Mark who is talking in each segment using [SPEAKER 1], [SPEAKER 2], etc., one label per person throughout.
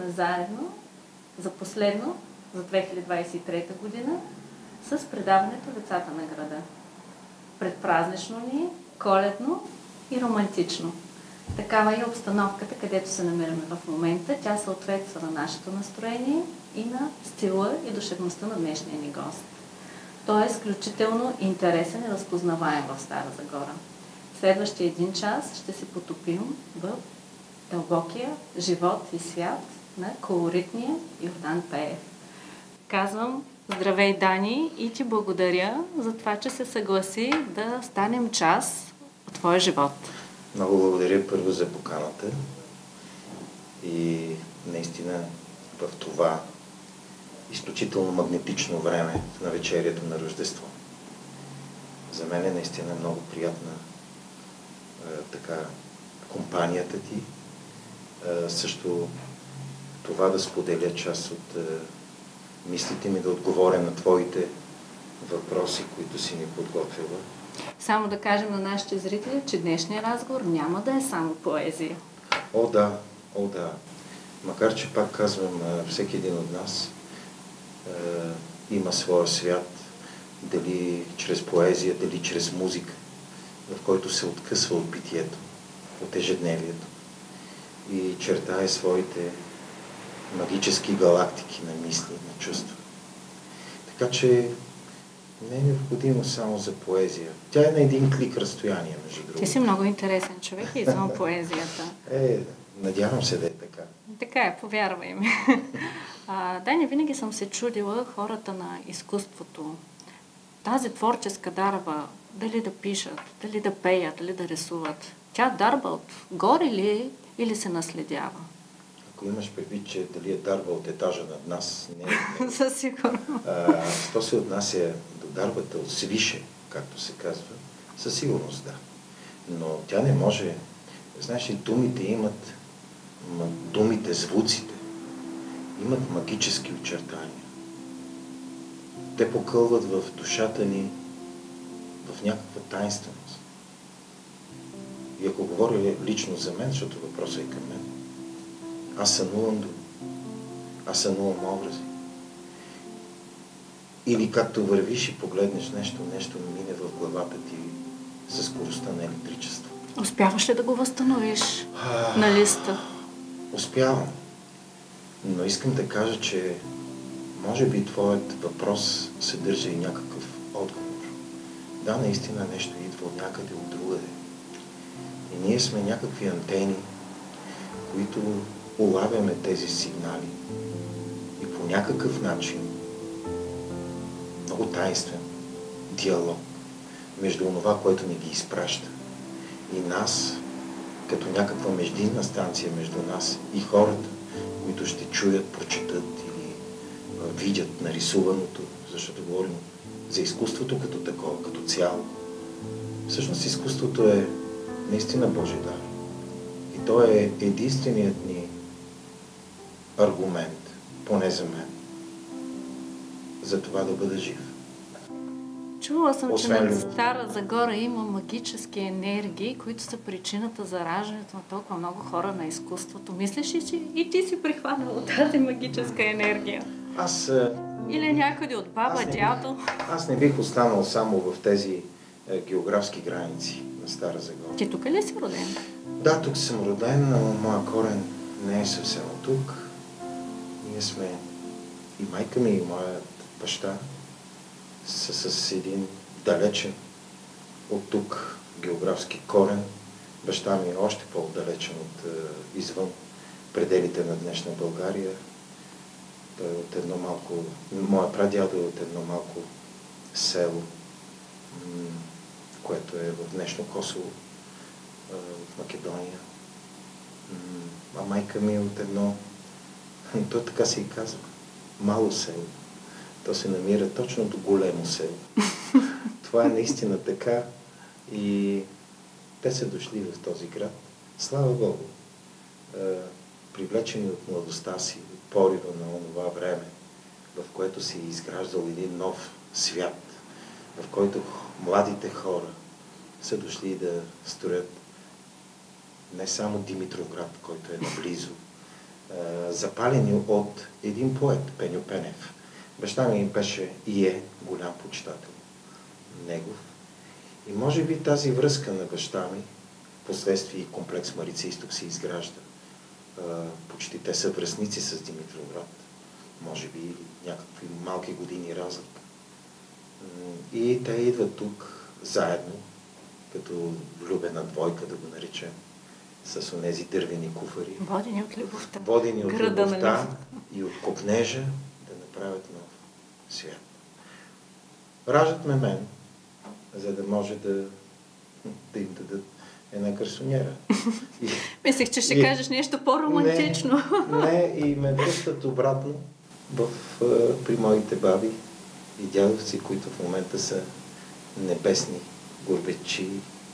[SPEAKER 1] сме заедно за последно, за 2023 година, с предаването Децата на града. Предпразнично ни, коледно и романтично. Такава е обстановката, където се намираме в момента. Тя съответства на нашето настроение и на стила и душевността на днешния ни гост. Той е изключително интересен и разпознаваем в Стара Загора. Следващия един час ще се потопим в дълбокия живот и свят на колоритния Йордан Пеев. Казвам здравей, Дани, и ти благодаря за това, че се съгласи да станем част от твоя живот.
[SPEAKER 2] Много благодаря първо за поканата и наистина в това изключително магнетично време на вечерието на Рождество. За мен е наистина много приятна компанията ти. Също това да споделя част от мислите ми, да отговоря на твоите въпроси, които си ми подготвила.
[SPEAKER 1] Само да кажем на нашите зрители, че днешният разговор няма да е само поезия.
[SPEAKER 2] О, да. Макар че, пак казвам, всеки един от нас има своя свят, дали чрез поезия, дали чрез музика, в който се откъсва от битието, от ежедневието и чертае своите магически галактики на мисли, на чувства. Така че не е необходимо само за поезия. Тя е на един клик разстояние, между другото.
[SPEAKER 1] Ти си много интересен човек и извън поезията.
[SPEAKER 2] Надявам се да е така.
[SPEAKER 1] Така е, повярвай ми. Дани, винаги съм се чудила хората на изкуството. Тази творческа дарба, дали да пишат, дали да пеят, дали да рисуват. Тя дарба от горе ли или се наследява?
[SPEAKER 2] Ако имаш предвид, че дали е дарба от етажа над нас, не е.
[SPEAKER 1] Със сигурност.
[SPEAKER 2] Що се отнася до дарбата от свише, както се казва, със сигурност да. Но тя не може. Знаеш ли, думите имат, звуците, имат магически очертания. Те покълват в душата ни в някаква таинственост. И ако говоря лично за мен, защото въпросът е към мен, аз сънувам думи, аз сънувам образи. Или както вървиш и погледнеш нещо мине в главата ти със скоростта на електричество.
[SPEAKER 1] Успяваш ли да го възстановиш на листа?
[SPEAKER 2] Успявам. Но искам да кажа, че може би твоят въпрос съдържа и някакъв отговор. Да, наистина нещо идва от някъде, от другаде. И ние сме някакви антени, които улавяме тези сигнали и по някакъв начин, много таинствен диалог между това, което ни ги изпраща и нас, като някаква междинна станция между нас и хората, които ще чуят, прочетат или видят нарисуваното, защото говорим за изкуството като такова, като цяло. Всъщност изкуството е наистина Божий дар. И то е единственият ни аргумент, поне за мен, за това да бъда жив.
[SPEAKER 1] Чувала съм, че на Стара Загора има магически енергии, които са причината за раждането на толкова много хора на изкуството. Мислиш ли, че и ти си прихванала тази магическа енергия? Или някъде от баба, дядо?
[SPEAKER 2] Аз не бих останал само в тези географски граници на Стара Загора.
[SPEAKER 1] Ти тук ли си роден?
[SPEAKER 2] Да, тук съм роден, но моя корен не е съвсем от тук. Ние сме, и майка ми, и моят баща, са с един далечен от тук географски корен. Баща ми е още по-далечен от извън пределите на днешна България. Той е от едно малко... Моя прадядо е от едно малко село, което е в днешно Косово, в Македония. А майка ми е от едно... То така се и казва. Мало село. То се намира точно до големо село. Това е наистина така и те са дошли в този град. Слава Богу! Привлечени от младостта си, от порива на онова време, в което се е изграждал един нов свят, в който младите хора са дошли да строят не само Димитровград, който е наблизо, запалени от един поет, Пеньо Пенев. Баща ми беше и е голям почитател негов. И може би тази връзка на баща ми, впоследствие комплекс Марица Изток се изгражда. Почти те са връстници с Димитровград. Може би някакви малки години разлика. И те идват тук заедно, като влюбена двойка, да го наречем, с онези дървени куфари.
[SPEAKER 1] Водени от любовта.
[SPEAKER 2] Водени от любовта и от копнежа да направят нов свят. Раждат ме мен, за да може да им дадат една гарсоньера.
[SPEAKER 1] Мислех, че ще кажеш нещо по-романтично.
[SPEAKER 2] Не, и ме връщат обратно при моите баби и дядовци, които в момента са небесни горбечи.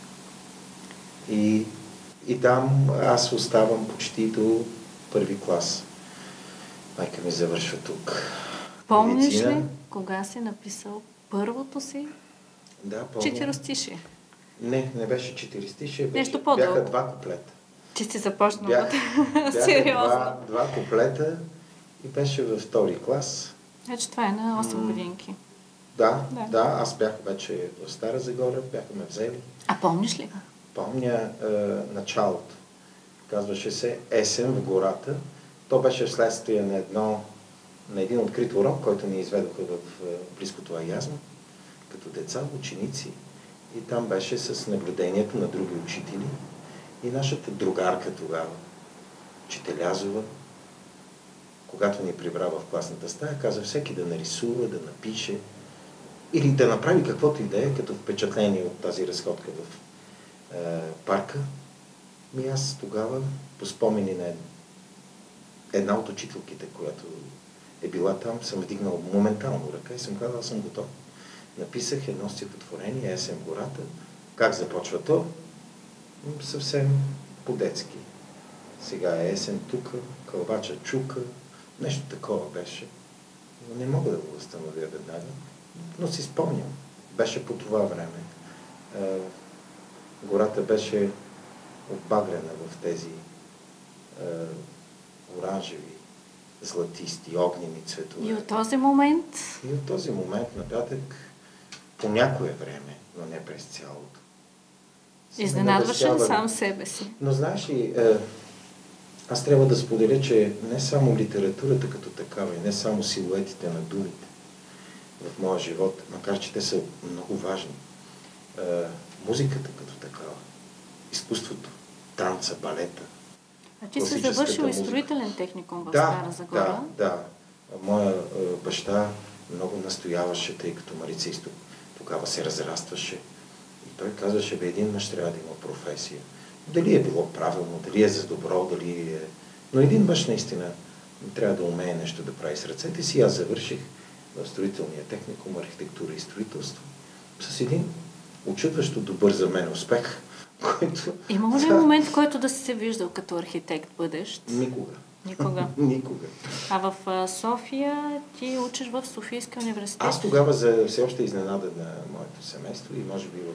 [SPEAKER 2] И там аз оставам почти до първи клас. Майка ми завършва тук.
[SPEAKER 1] Помниш ли кога си написал първото си?
[SPEAKER 2] Да, помня.
[SPEAKER 1] Четиристишие.
[SPEAKER 2] Не беше четиристишие.
[SPEAKER 1] Нещо по-дълго.
[SPEAKER 2] Бяха 2 куплета.
[SPEAKER 1] Ти си започнал сериозно.
[SPEAKER 2] Два куплета и беше във втори клас.
[SPEAKER 1] Значи това е на 8 годинки.
[SPEAKER 2] Да, аз бях вече в Стара Загора, бяха ме взели.
[SPEAKER 1] А помниш ли го?
[SPEAKER 2] Помня началото. Казваше се Есен в гората. То беше вследствие на един открит урок, който ни изведоха в близкото Аязма, като деца, ученици. И там беше с наблюдението на други учители. И нашата другарка тогава, Чителязова, когато ни прибра в класната стая, каза всеки да нарисува, да напише или да направи каквото и да е, като впечатление от тази разходка в парка. И аз тогава, по спомени на една от учителките, която е била там, съм вдигнал моментално ръка и съм казал, аз съм готов. Написах едно стихотворение, Есен в гората. Как започва то? Съвсем по-детски. Сега е есен тука, кълбача чука, нещо такова беше. Но не мога да го възстановя веднага, но си спомням. Беше по това време. Гората беше обагрена в тези оранжеви, златисти, огнени цветове.
[SPEAKER 1] И от този момент?
[SPEAKER 2] И от този момент нататък по някое време, но не през цялото.
[SPEAKER 1] Изненадваш ли сам себе си?
[SPEAKER 2] Но знаеш ли, аз трябва да споделя, че не само литературата като такава и не само силуетите на думите в моя живот, макар че те са много важни, музиката като такава, изкуството, танца, балета.
[SPEAKER 1] А ти си завършил и строителен техникум в Стара Загора?
[SPEAKER 2] Да. Моя баща много настояваше, тъй като Марица Изток тогава се разрастваше. И той казваше, един мъж трябва да има професия. Дали е било правилно, дали е за добро, дали е... Но един мъж наистина трябва да умее нещо да прави с ръцете си. Аз завърших в строителния техникум, архитектура и строителство с един учудващо добър за мен успех, който...
[SPEAKER 1] Имало ли момент, в който да си се виждал като архитект бъдещ?
[SPEAKER 2] Никога.
[SPEAKER 1] Никога. А в София ти учиш в Софийския университет?
[SPEAKER 2] Аз тогава все още изненада на моето семейство и може би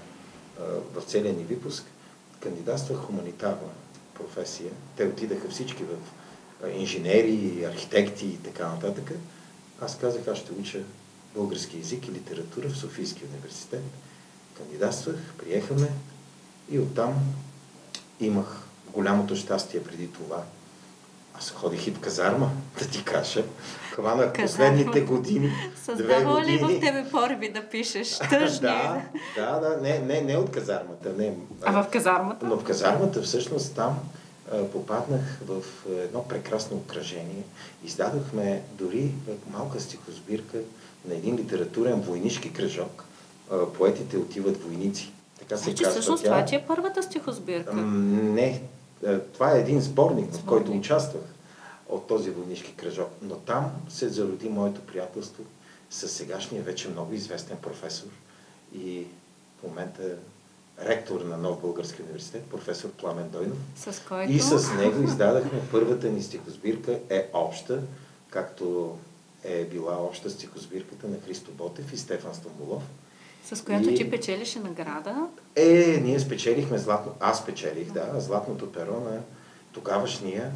[SPEAKER 2] в целия ни випуск кандидатствах хуманитарна професия. Те отидаха всички в инженери, архитекти и така нататък. Аз казах, аз ще уча български език и литература в Софийския университет. Кандидатствах, приехаме и оттам имах голямото щастие преди това. Аз ходих и в казарма, да ти кажа. Хванах последните години.
[SPEAKER 1] Създава ли в тебе пориви да пишеш тъжни?
[SPEAKER 2] Да. Не от казармата. Не.
[SPEAKER 1] А в казармата?
[SPEAKER 2] Но в казармата всъщност там попаднах в едно прекрасно обкръжение. Издадохме дори малка стихосбирка на един литературен войнишки кръжок. Поетите отиват войници. Така се казва.
[SPEAKER 1] Всъщност това ти е първата стихосбирка?
[SPEAKER 2] Не. Това е един сборник, в който участвах от този войнишки кръжок. Но там се зароди моето приятелство с сегашния вече много известен професор и в момента ректор на Нов български университет, професор Пламен Дойнов.
[SPEAKER 1] С който?
[SPEAKER 2] И с него издадахме първата ни стихосбирка е обща, както е била обща стихосбирката на Христо Ботев и Стефан Стамболов.
[SPEAKER 1] С която ти печелише награда?
[SPEAKER 2] Ние спечелихме аз спечелих, златното перо на тогавашния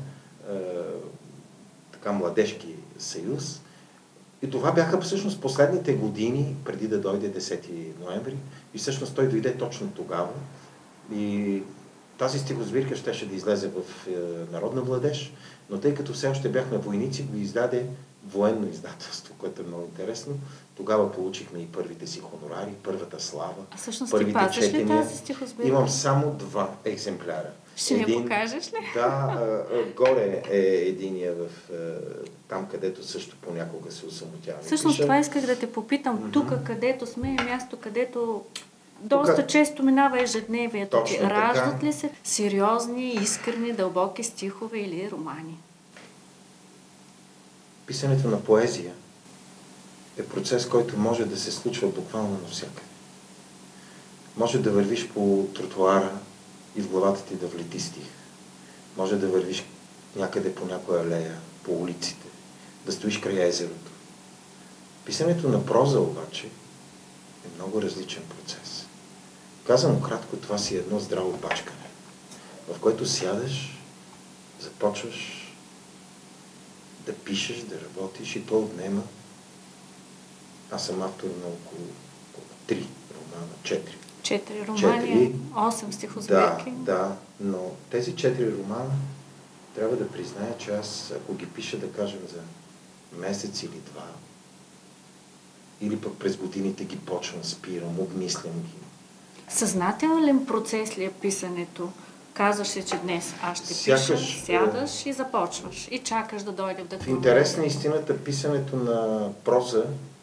[SPEAKER 2] така младежки съюз. И това бяха всъщност последните години, преди да дойде 10 ноември. И всъщност той дойде точно тогава. И тази стихосбирка щеше да излезе в Народна младеж, но тъй като все още бяхме войници, го издаде военно издателство, което е много интересно. Тогава получихме и първите си хонорари, първата слава,
[SPEAKER 1] А всъщност ти
[SPEAKER 2] първите
[SPEAKER 1] пазиш ли
[SPEAKER 2] четения.
[SPEAKER 1] тази стихосбирка?
[SPEAKER 2] Имам само 2 екземпляра.
[SPEAKER 1] Ще ми я покажеш ли?
[SPEAKER 2] Да, горе е единия там, където също понякога се осамотяваме.
[SPEAKER 1] Всъщност това исках да те попитам. Тук, където сме, е място, където доста често минава ежедневието ти. Раждат ли се сериозни, искрени, дълбоки стихове или романи?
[SPEAKER 2] Писането на поезия е процес, който може да се случва буквално навсякъде. Може да вървиш по тротуара и в главата ти да влети стих. Може да вървиш някъде по някоя алея, по улиците, да стоиш край езерото. Писането на проза обаче е много различен процес. Казано кратко, това си едно здраво бачкане, в което сядаш, започваш да пишеш, да работиш и то отнема. Аз съм автор на около 3 романа, 4.
[SPEAKER 1] 4 романи, 8 стихосбирки.
[SPEAKER 2] Да, но тези 4 романа трябва да призная, че аз, ако ги пиша, да кажем, за месец или 2, или пък през годините ги почвам, спирам, обмислям ги.
[SPEAKER 1] Съзнателен процес ли е писането? Казваш си, че днес аз ще пиша, сядаш и започваш. И чакаш да дойде вдъхновение.
[SPEAKER 2] В интерес на истината, писането на проза,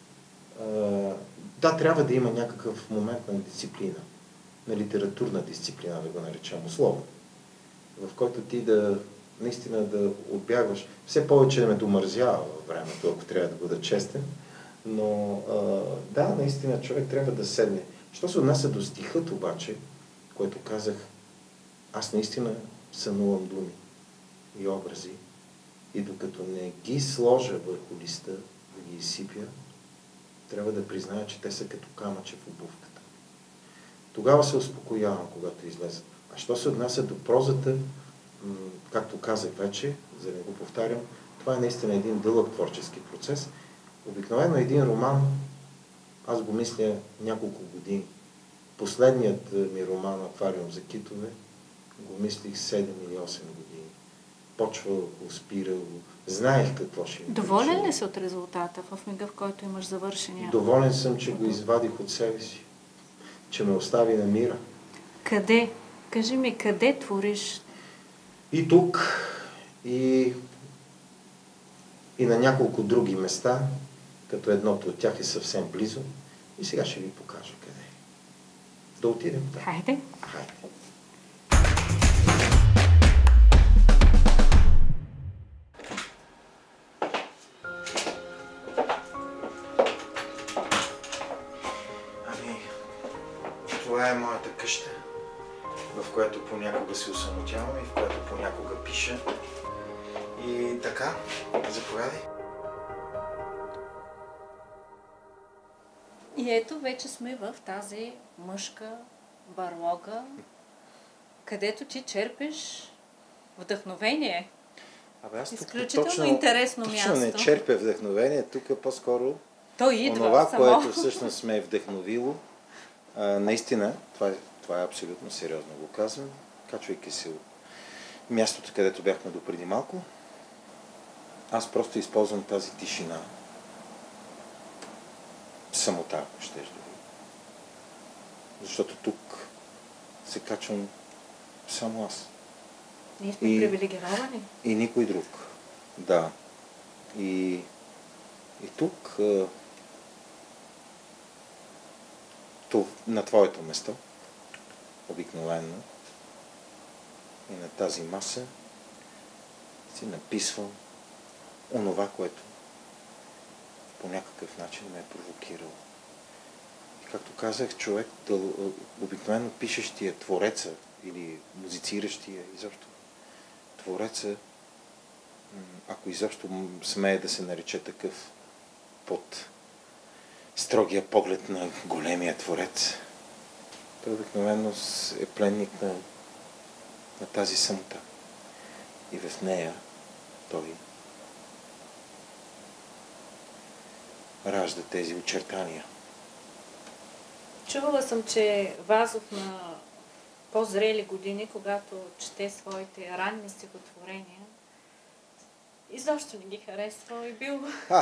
[SPEAKER 2] да, трябва да има някакъв момент на дисциплина, на литературна дисциплина, да го наречем условно, в който ти наистина да отбягваш. Все повече да ме домързява във времето, ако трябва да бъда честен, но да, наистина човек трябва да седне. Що се отнася до стихът обаче, което казах, аз наистина сънувам думи и образи и докато не ги сложа върху листа, да ги изсипя, трябва да призная, че те са като камъче в обувката. Тогава се успокоявам, когато излезат. А що се отнася до прозата, както казах вече, за да не го повтарям, това е наистина един дълъг творчески процес. Обикновено един роман, аз го мисля няколко години. Последният ми роман "Аквариум за китове" го мислих 7 или 8 години. Почвал, спирал, знаех какво ще ми.
[SPEAKER 1] Доволен ли си от резултата в мига, в който имаш завършения?
[SPEAKER 2] Доволен съм, че го извадих от себе си, че ме остави на мира.
[SPEAKER 1] Къде? Кажи ми, къде твориш?
[SPEAKER 2] И тук, и на няколко други места, като едното от тях е съвсем близо. И сега ще ви покажа къде е. Да отидем там.
[SPEAKER 1] Хайде.
[SPEAKER 2] Хайде. Това е моята къща, в която понякога се осамотявам и в която понякога пиша. И така, заповядай.
[SPEAKER 1] И ето вече сме в тази мъжка барлога, където ти черпиш вдъхновение.
[SPEAKER 2] Аз
[SPEAKER 1] изключително интересно място.
[SPEAKER 2] Точно не черпя вдъхновение, тук е по-скоро
[SPEAKER 1] то идва
[SPEAKER 2] онова,
[SPEAKER 1] само.
[SPEAKER 2] което всъщност ме е вдъхновило. Наистина, това е абсолютно сериозно го казвам, качвайки се от мястото, където бяхме допреди малко. Аз просто използвам тази тишина, самота, ако щеш да ви. Защото тук се качвам само аз.
[SPEAKER 1] Ние сме привилегировани.
[SPEAKER 2] И никой друг. Да. И тук, на твоето место, обикновено, и на тази маса, си написвам онова, което по някакъв начин ме е провокирало. И както казах, човек, обикновено пишещия, твореца или музициращия, изобщо твореца, ако изобщо смее да се нарече такъв под строгия поглед на големия творец, той обикновено е пленник на тази самота. И в нея той ражда тези очертания.
[SPEAKER 1] Чувала съм, че Вазов на по-зрели години, когато чете своите ранни стихотворения, изобщо не ги харесвал и бил...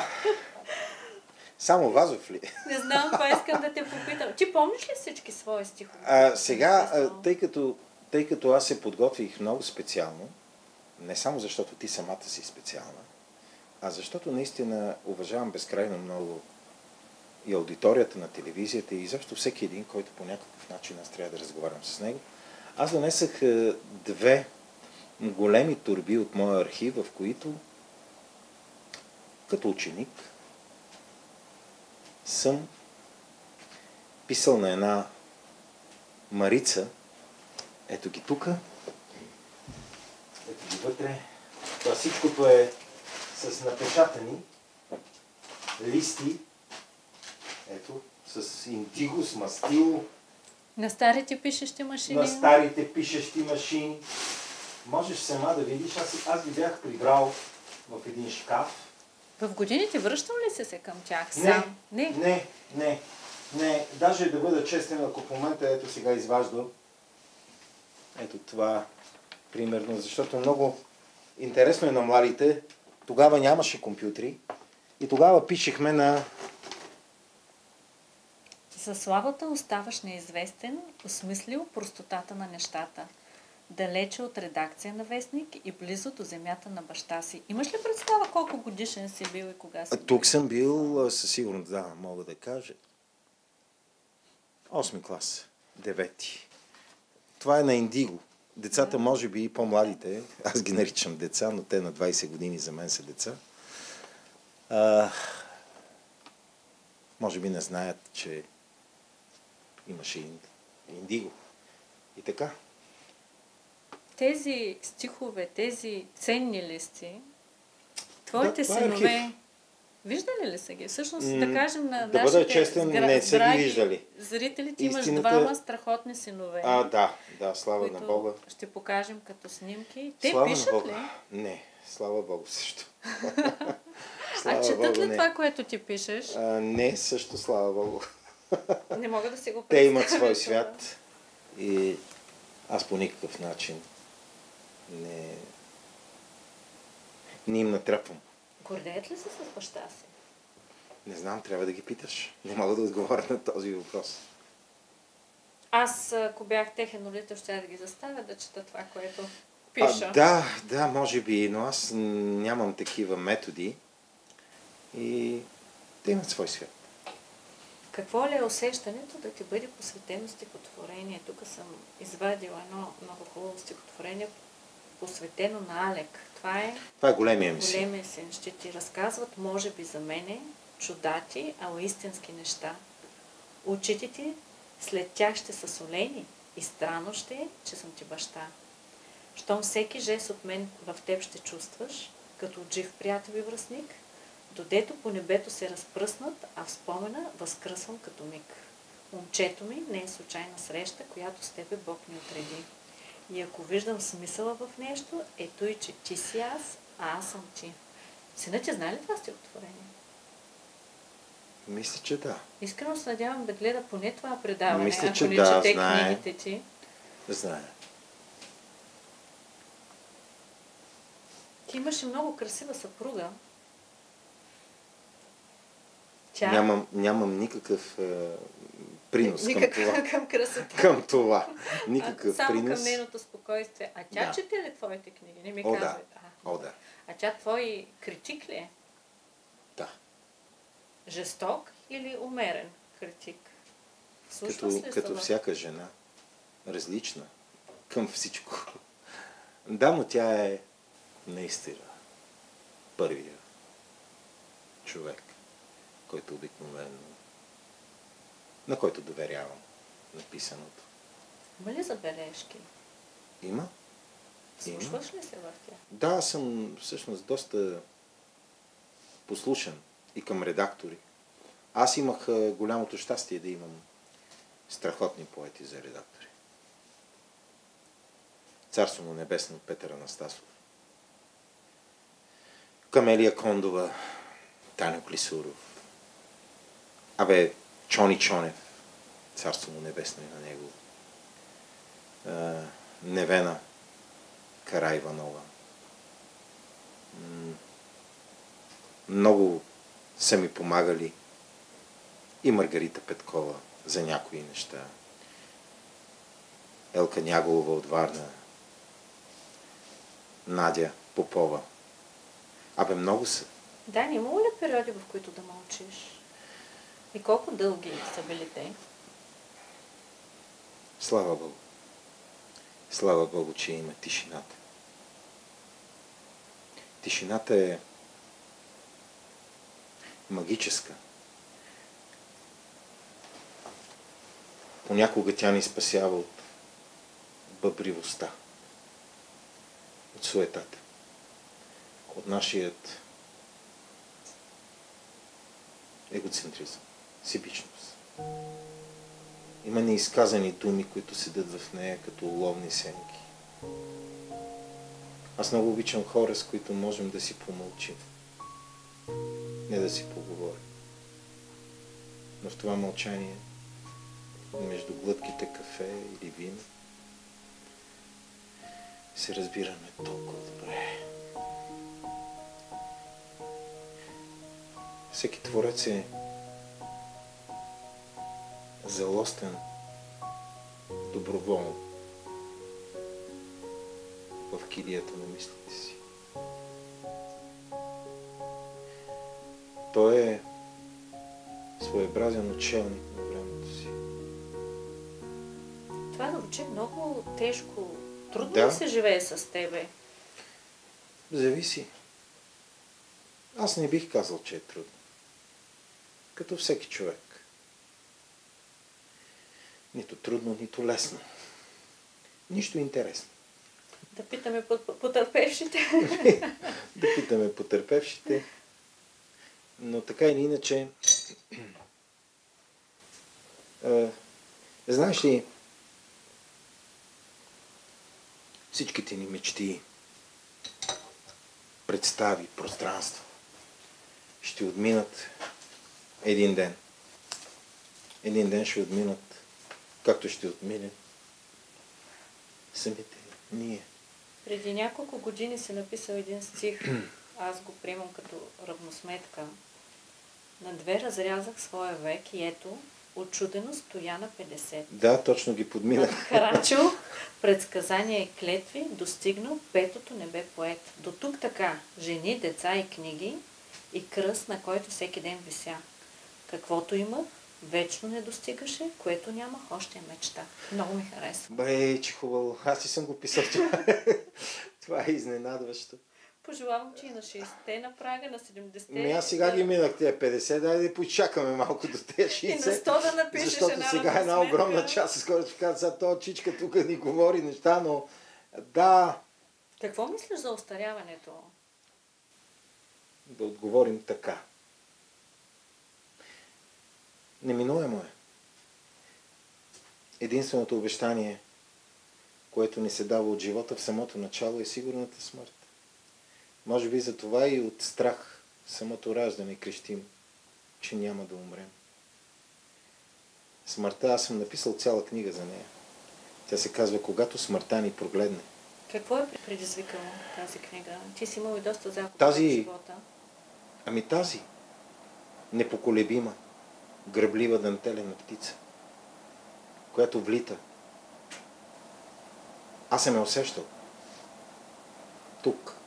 [SPEAKER 2] Само Вазов ли?
[SPEAKER 1] Не знам, това искам да те попитам. Ти помниш ли всички свои стихове?
[SPEAKER 2] Сега, тъй като аз се подготвих много специално, не само защото ти самата си специална, а защото наистина уважавам безкрайно много и аудиторията на телевизията и защо всеки един, който по някакъв начин аз трябва да разговарям с него. Аз донесах 2 големи торби от моя архив, в които като ученик съм писал на една Марица. Ето ги тука. Ето ги вътре. Това всичкото е с напечатани листи. Ето, с индиго, с мастил.
[SPEAKER 1] На старите пишещи машини?
[SPEAKER 2] На старите пишещи машини. Можеш сама да видиш. Аз ги бях прибрал в един шкаф.
[SPEAKER 1] В годините връщал ли се към тях
[SPEAKER 2] сам?
[SPEAKER 1] Не.
[SPEAKER 2] Даже да бъда честен, ако в момента ето сега изваждам. Ето това, примерно, защото много интересно е на младите. Тогава нямаше компютри и тогава пишехме на...
[SPEAKER 1] За славата оставаш неизвестен, осмислил простотата на нещата. Далече от редакция на вестник и близо до земята на баща си. Имаш ли представа колко годишен си бил и кога си бил?
[SPEAKER 2] Тук съм бил, със сигурност, да, мога да кажа. 8 клас, 9. Това е на Индиго. Децата, може би и по-младите, аз ги наричам деца, но те на 20 години за мен са деца. Може би не знаят, че имаше Индиго. И така.
[SPEAKER 1] Тези стихове, тези ценни листи, твоите
[SPEAKER 2] това е
[SPEAKER 1] синове,
[SPEAKER 2] архив.
[SPEAKER 1] Виждали ли са ги? Всъщност, да кажем на
[SPEAKER 2] да бъда честен, не са ги виждали.
[SPEAKER 1] Зрителите, имаш 2 страхотни синове.
[SPEAKER 2] Да, слава на Бога.
[SPEAKER 1] Ще покажем като снимки. Те
[SPEAKER 2] слава
[SPEAKER 1] пишат ли?
[SPEAKER 2] Не, слава Богу също.
[SPEAKER 1] Четат ли това, което ти пишеш?
[SPEAKER 2] Не, също слава Богу.
[SPEAKER 1] Не мога да си го представя.
[SPEAKER 2] Те имат свой свят и аз по никакъв начин не им натрапвам.
[SPEAKER 1] Гордеят ли се с баща си?
[SPEAKER 2] Не знам, трябва да ги питаш. Не мога да отговоря на този въпрос.
[SPEAKER 1] Аз, ако бях техен родител, ще да ги заставя да чета това, което пиша.
[SPEAKER 2] Да, може би, но аз нямам такива методи и те имат свой свят.
[SPEAKER 1] Какво ли е усещането да ти бъде посветено стихотворение? Тук съм извадила едно много хубаво стихотворение, посветено на Алек. Това е
[SPEAKER 2] големия ми син.
[SPEAKER 1] Големия син. Ще ти разказват, може би за мене, чудати, ала истински неща. Очите ти след тях ще са солени и странно ще е, че съм ти баща. Щом всеки жест от мен в теб ще чувстваш, като от жив приятел и връстник, додето по небето се разпръснат, а в спомена възкръсвам като миг. Момчето ми не е случайна среща, която с тебе Бог ни отреди. И ако виждам смисъла в нещо, ето и че ти си аз, а аз съм ти. Синът ти знае ли това стихотворение?
[SPEAKER 2] Мисля, че да.
[SPEAKER 1] Искрено се надявам да гледа поне това предаване,
[SPEAKER 2] Мисля,
[SPEAKER 1] ако
[SPEAKER 2] че
[SPEAKER 1] не
[SPEAKER 2] да,
[SPEAKER 1] чете
[SPEAKER 2] знае.
[SPEAKER 1] книгите ти.
[SPEAKER 2] Знае.
[SPEAKER 1] Ти имаше много красива съпруга.
[SPEAKER 2] Нямам никакъв принос
[SPEAKER 1] към красота.
[SPEAKER 2] към това. Никакъв
[SPEAKER 1] само
[SPEAKER 2] принос.
[SPEAKER 1] към нейното спокойствие. А тя чете ли твоите книги? Не ми
[SPEAKER 2] О,
[SPEAKER 1] казвай.
[SPEAKER 2] да.
[SPEAKER 1] А тя твой критик ли е?
[SPEAKER 2] Да.
[SPEAKER 1] Жесток или умерен критик? Слушаш ли
[SPEAKER 2] Като всяка жена. Различна. Към всичко. Да, но тя е наистина първия човек, който обикновено, на който доверявам написаното.
[SPEAKER 1] Има ли забележки?
[SPEAKER 2] Има.
[SPEAKER 1] Слушваш ли се в тях?
[SPEAKER 2] Да, съм всъщност доста послушен и към редактори. Аз имах голямото щастие да имам страхотни поети за редактори. Царство му небесно, Петър Анастасов. Камелия Кондова, Таня Клисуров, Чони Чонев, царство му небесно и на него, Невена Караиванова. Много са ми помагали и Маргарита Петкова за някои неща. Елка Няголова от Варна, Надя Попова. Много са.
[SPEAKER 1] Да, не имало ли периоди, в които да мълчиш? И колко дълги са били те?
[SPEAKER 2] Слава Богу. Слава Богу, че има тишината. Тишината е магическа. Понякога тя ни спасява от бъбривостта, от суетата, от нашият егоцентризъм, себичност. Има неизказани думи, които седят в нея като уловни сенки. Аз много обичам хора, с които можем да си помълчим, не да си поговорим. Но в това мълчание, между глътките кафе или вино, се разбираме толкова добре. Всеки творец е залостен доброволно в килията на мислите си. Той е своеобразен отшелник на времето си.
[SPEAKER 1] Това звучи много тежко. Трудно
[SPEAKER 2] Да.
[SPEAKER 1] ли се живее с тебе?
[SPEAKER 2] Зависи. Аз не бих казал, че е трудно. Като всеки човек. Нито трудно, нито лесно. Нищо интересно.
[SPEAKER 1] Да питаме потърпевшите.
[SPEAKER 2] Да питаме потърпевшите. Но така или иначе, знаеш ли, всичките ни мечти, представи, пространства ще отминат един ден. Един ден ще отминат, както ще отмине самите ние.
[SPEAKER 1] Преди няколко години си написал един стих, аз го приемам като равносметка. На две разрязах своя век и ето, отчудено стоя на 50.
[SPEAKER 2] Да, точно ги подминах.
[SPEAKER 1] Надкрачил предсказания и клетви, достигнал петото небе поет. До тук така, жени, деца и книги и кръст, на който всеки ден вися. Каквото имах, вечно не достигаше, което нямах, още е мечта. Много ми харесва.
[SPEAKER 2] Че хубаво. Аз и съм го писал това. Това е изненадващо.
[SPEAKER 1] Пожелавам, че и на 60-те на прага, на 70-те.
[SPEAKER 2] Аз сега ги минах тези 50, дай да почакаме малко до тези 60.
[SPEAKER 1] И на 100 да напишеш
[SPEAKER 2] защото
[SPEAKER 1] една
[SPEAKER 2] сега е една огромна част, с която ще казва, сега този чичка тук ни говори неща, но да.
[SPEAKER 1] Какво мислиш за остаряването?
[SPEAKER 2] Да отговорим така. Неминуемо е. Единственото обещание, което ни се дава от живота в самото начало, е сигурната смърт. Може би за това и от страх самото раждане крещим, че няма да умрем. Смъртта, аз съм написал цяла книга за нея. Тя се казва "Когато смъртта ни прогледне".
[SPEAKER 1] Какво е предизвикало тази книга? Ти си имал и доста загуби
[SPEAKER 2] в
[SPEAKER 1] живота.
[SPEAKER 2] Тази непоколебима, гръблива дантелена птица, която влита. Аз съм я усещал. Тук.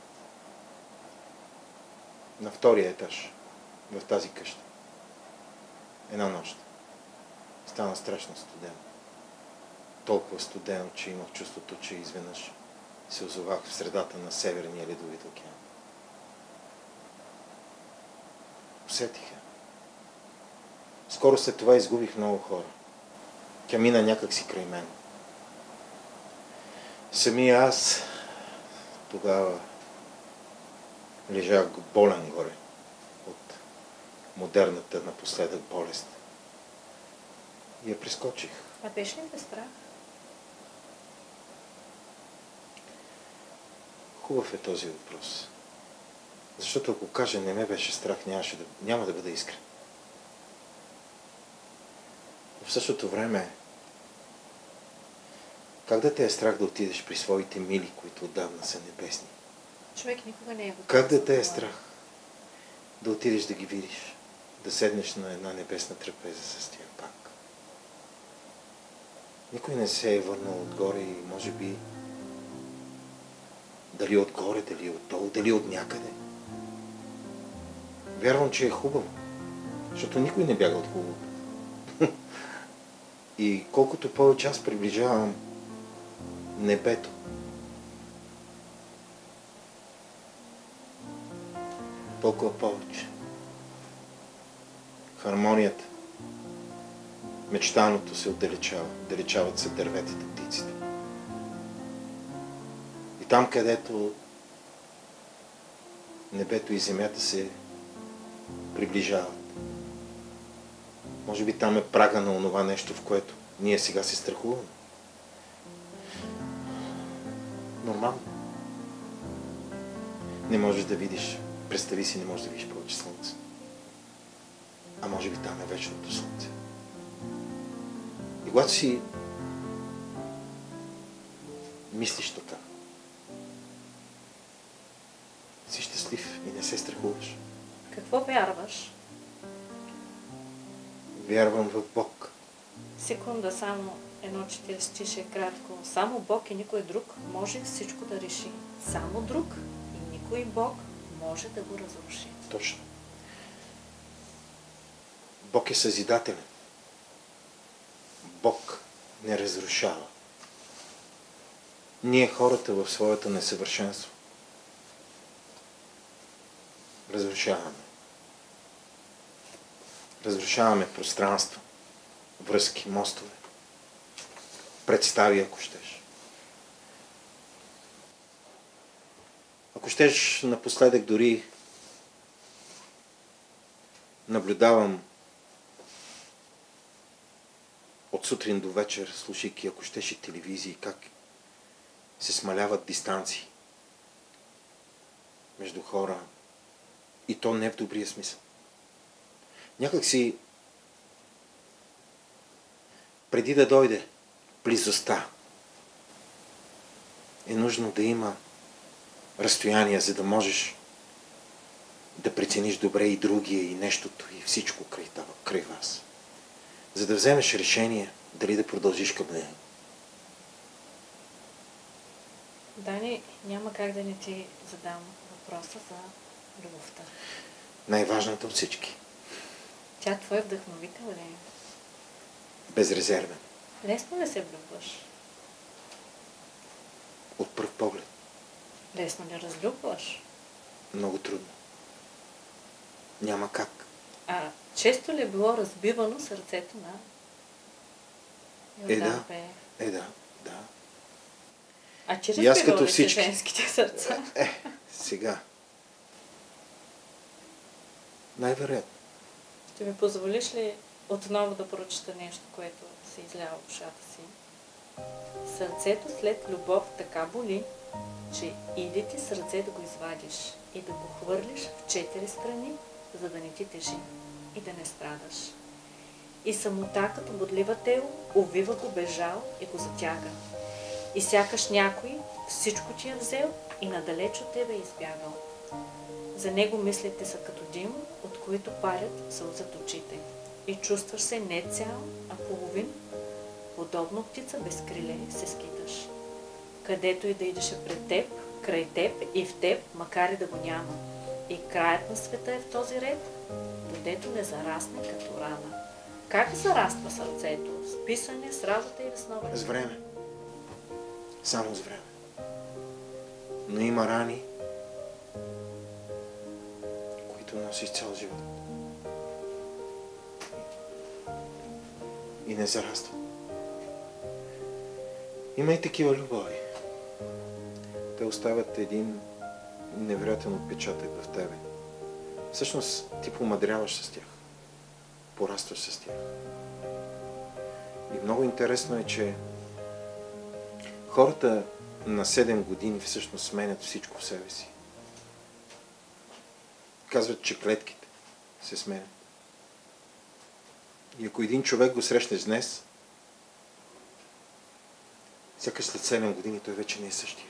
[SPEAKER 2] На втория етаж. В тази къща. Една нощ. Стана страшно студено. Толкова студено, че имах чувството, че изведнъж се озовах в средата на Северния ледовит океан. Усетиха. Скоро след това изгубих много хора. Тя мина някак си край мен. Самия аз тогава лежах болен горе от модерната напоследък болест. И я прескочих.
[SPEAKER 1] А беше ли без страх?
[SPEAKER 2] Хубав е този въпрос. Защото ако кажа не ме беше страх, няма да бъда искрен. Но в същото време, как да те е страх да отидеш при своите мили, които отдавна са небесни?
[SPEAKER 1] Човек никога не е готов.
[SPEAKER 2] Как да те е страх да отидеш да ги видиш, да седнеш на една небесна трапеза с тях пак? Никой не се е върнал отгоре и може би дали отгоре, дали отдолу, дали от някъде. Вярвам, че е хубаво, защото никой не бяга от хубаво. И колкото повече аз приближавам небето, толкова повече хармонията, мечтаното се отдалечава, отдалечават се дърветата, птиците. И там, където небето и земята се приближават, може би там е прага на онова нещо, в което ние сега се страхуваме. Нормално. Не можеш да видиш, представи си, не можеш да видиш повече слънце. А може би там е вечното слънце. И когато си мислиш така, си щастлив и не се страхуваш.
[SPEAKER 1] Какво вярваш?
[SPEAKER 2] Вярвам в Бог.
[SPEAKER 1] Секунда, само едно четиристише кратко. Само Бог и никой друг може всичко да реши. Само друг и никой Бог може да го разруши.
[SPEAKER 2] Точно. Бог е съзидателен. Бог не разрушава. Ние хората в своето несъвършенство разрушаваме. Разрушаваме пространство, връзки, мостове, представи, ако щеш. Ако щеш, напоследък дори наблюдавам от сутрин до вечер, слушайки, ако щеш, и телевизии, как се смаляват дистанции между хора, и то не в добрия смисъл. Някак си, преди да дойде близостта, е нужно да има разстояние, за да можеш да прецениш добре и другия, и нещото, и всичко край вас. За да вземеш решение дали да продължиш към нея.
[SPEAKER 1] Дани, няма как да не ти задам въпроса за любовта.
[SPEAKER 2] Най-важната от всички.
[SPEAKER 1] Тя твой вдъхновител ли е?
[SPEAKER 2] Безрезервен.
[SPEAKER 1] Лесно ли се влюбваш?
[SPEAKER 2] От пръв поглед.
[SPEAKER 1] Лесно ли разлюбваш?
[SPEAKER 2] Много трудно. Няма как.
[SPEAKER 1] А често ли е било разбивано сърцето на Йордан Пеев?
[SPEAKER 2] Да.
[SPEAKER 1] А че
[SPEAKER 2] И аз
[SPEAKER 1] разбивало
[SPEAKER 2] като
[SPEAKER 1] ли се
[SPEAKER 2] всички.
[SPEAKER 1] женските сърца?
[SPEAKER 2] Сега. Най-вероятно.
[SPEAKER 1] Ще ми позволиш ли отново да прочета нещо, което се излява в ушата си? Сърцето след любов така боли, че иде ти сърце да го извадиш и да го хвърлиш в 4 страни, за да не ти тежи и да не страдаш. И самота като бодлива тело увива го безжал и го затяга. И сякаш някой всичко ти е взел и надалеч от тебе е избягал. За него мислите са като дим, от които парят сълзят очите. И чувстваш се не цял, а половин. Подобно птица без криле се скиташ. Където и да идеше пред теб, край теб и в теб, макар и да го няма. И краят на света е в този ред, додето не зарасне като рана. Как зараства сърцето? С писане, с работа или с нова?
[SPEAKER 2] С време. Само с време. Но има рани, които носиш цял живот. И не зараства. Има и такива любови. Те оставят един невероятен отпечатък в тебе. Всъщност ти помъдряваш с тях. Порастваш с тях. И много интересно е, че хората на 7 години всъщност сменят всичко в себе си. казват, че клетките се сменят. И ако един човек го срещнеш днес, сякаш след 7 години той вече не е същия.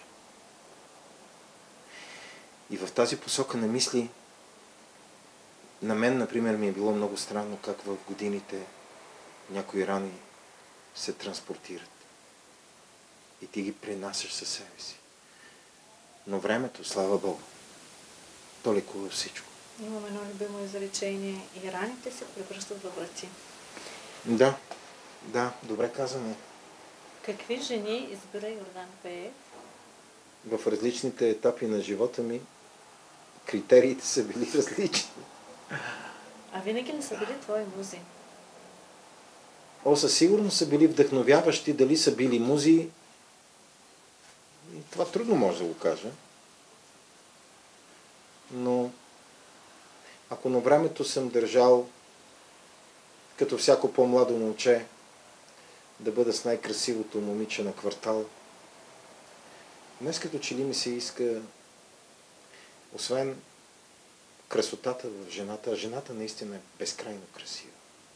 [SPEAKER 2] И в тази посока на мисли, на мен, например, ми е било много странно как в годините някои рани се транспортират. И ти ги пренасяш със себе си. Но времето, слава Богу, то лекува всичко.
[SPEAKER 1] Имам едно любимо изречение. И раните се превръщат във врати.
[SPEAKER 2] Да, добре казано.
[SPEAKER 1] Какви жени избира Йордан Пеев?
[SPEAKER 2] В различните етапи на живота ми критериите са били различни.
[SPEAKER 1] А винаги ли са били твои музи?
[SPEAKER 2] Със сигурност са били вдъхновяващи, дали са били музи. Това трудно може да го кажа. Но ако на времето съм държал, като всяко по-младо момче, да бъда с най-красивото момиче на квартал, днес като че ли ми се иска, освен красотата в жената, а жената наистина е безкрайно красива.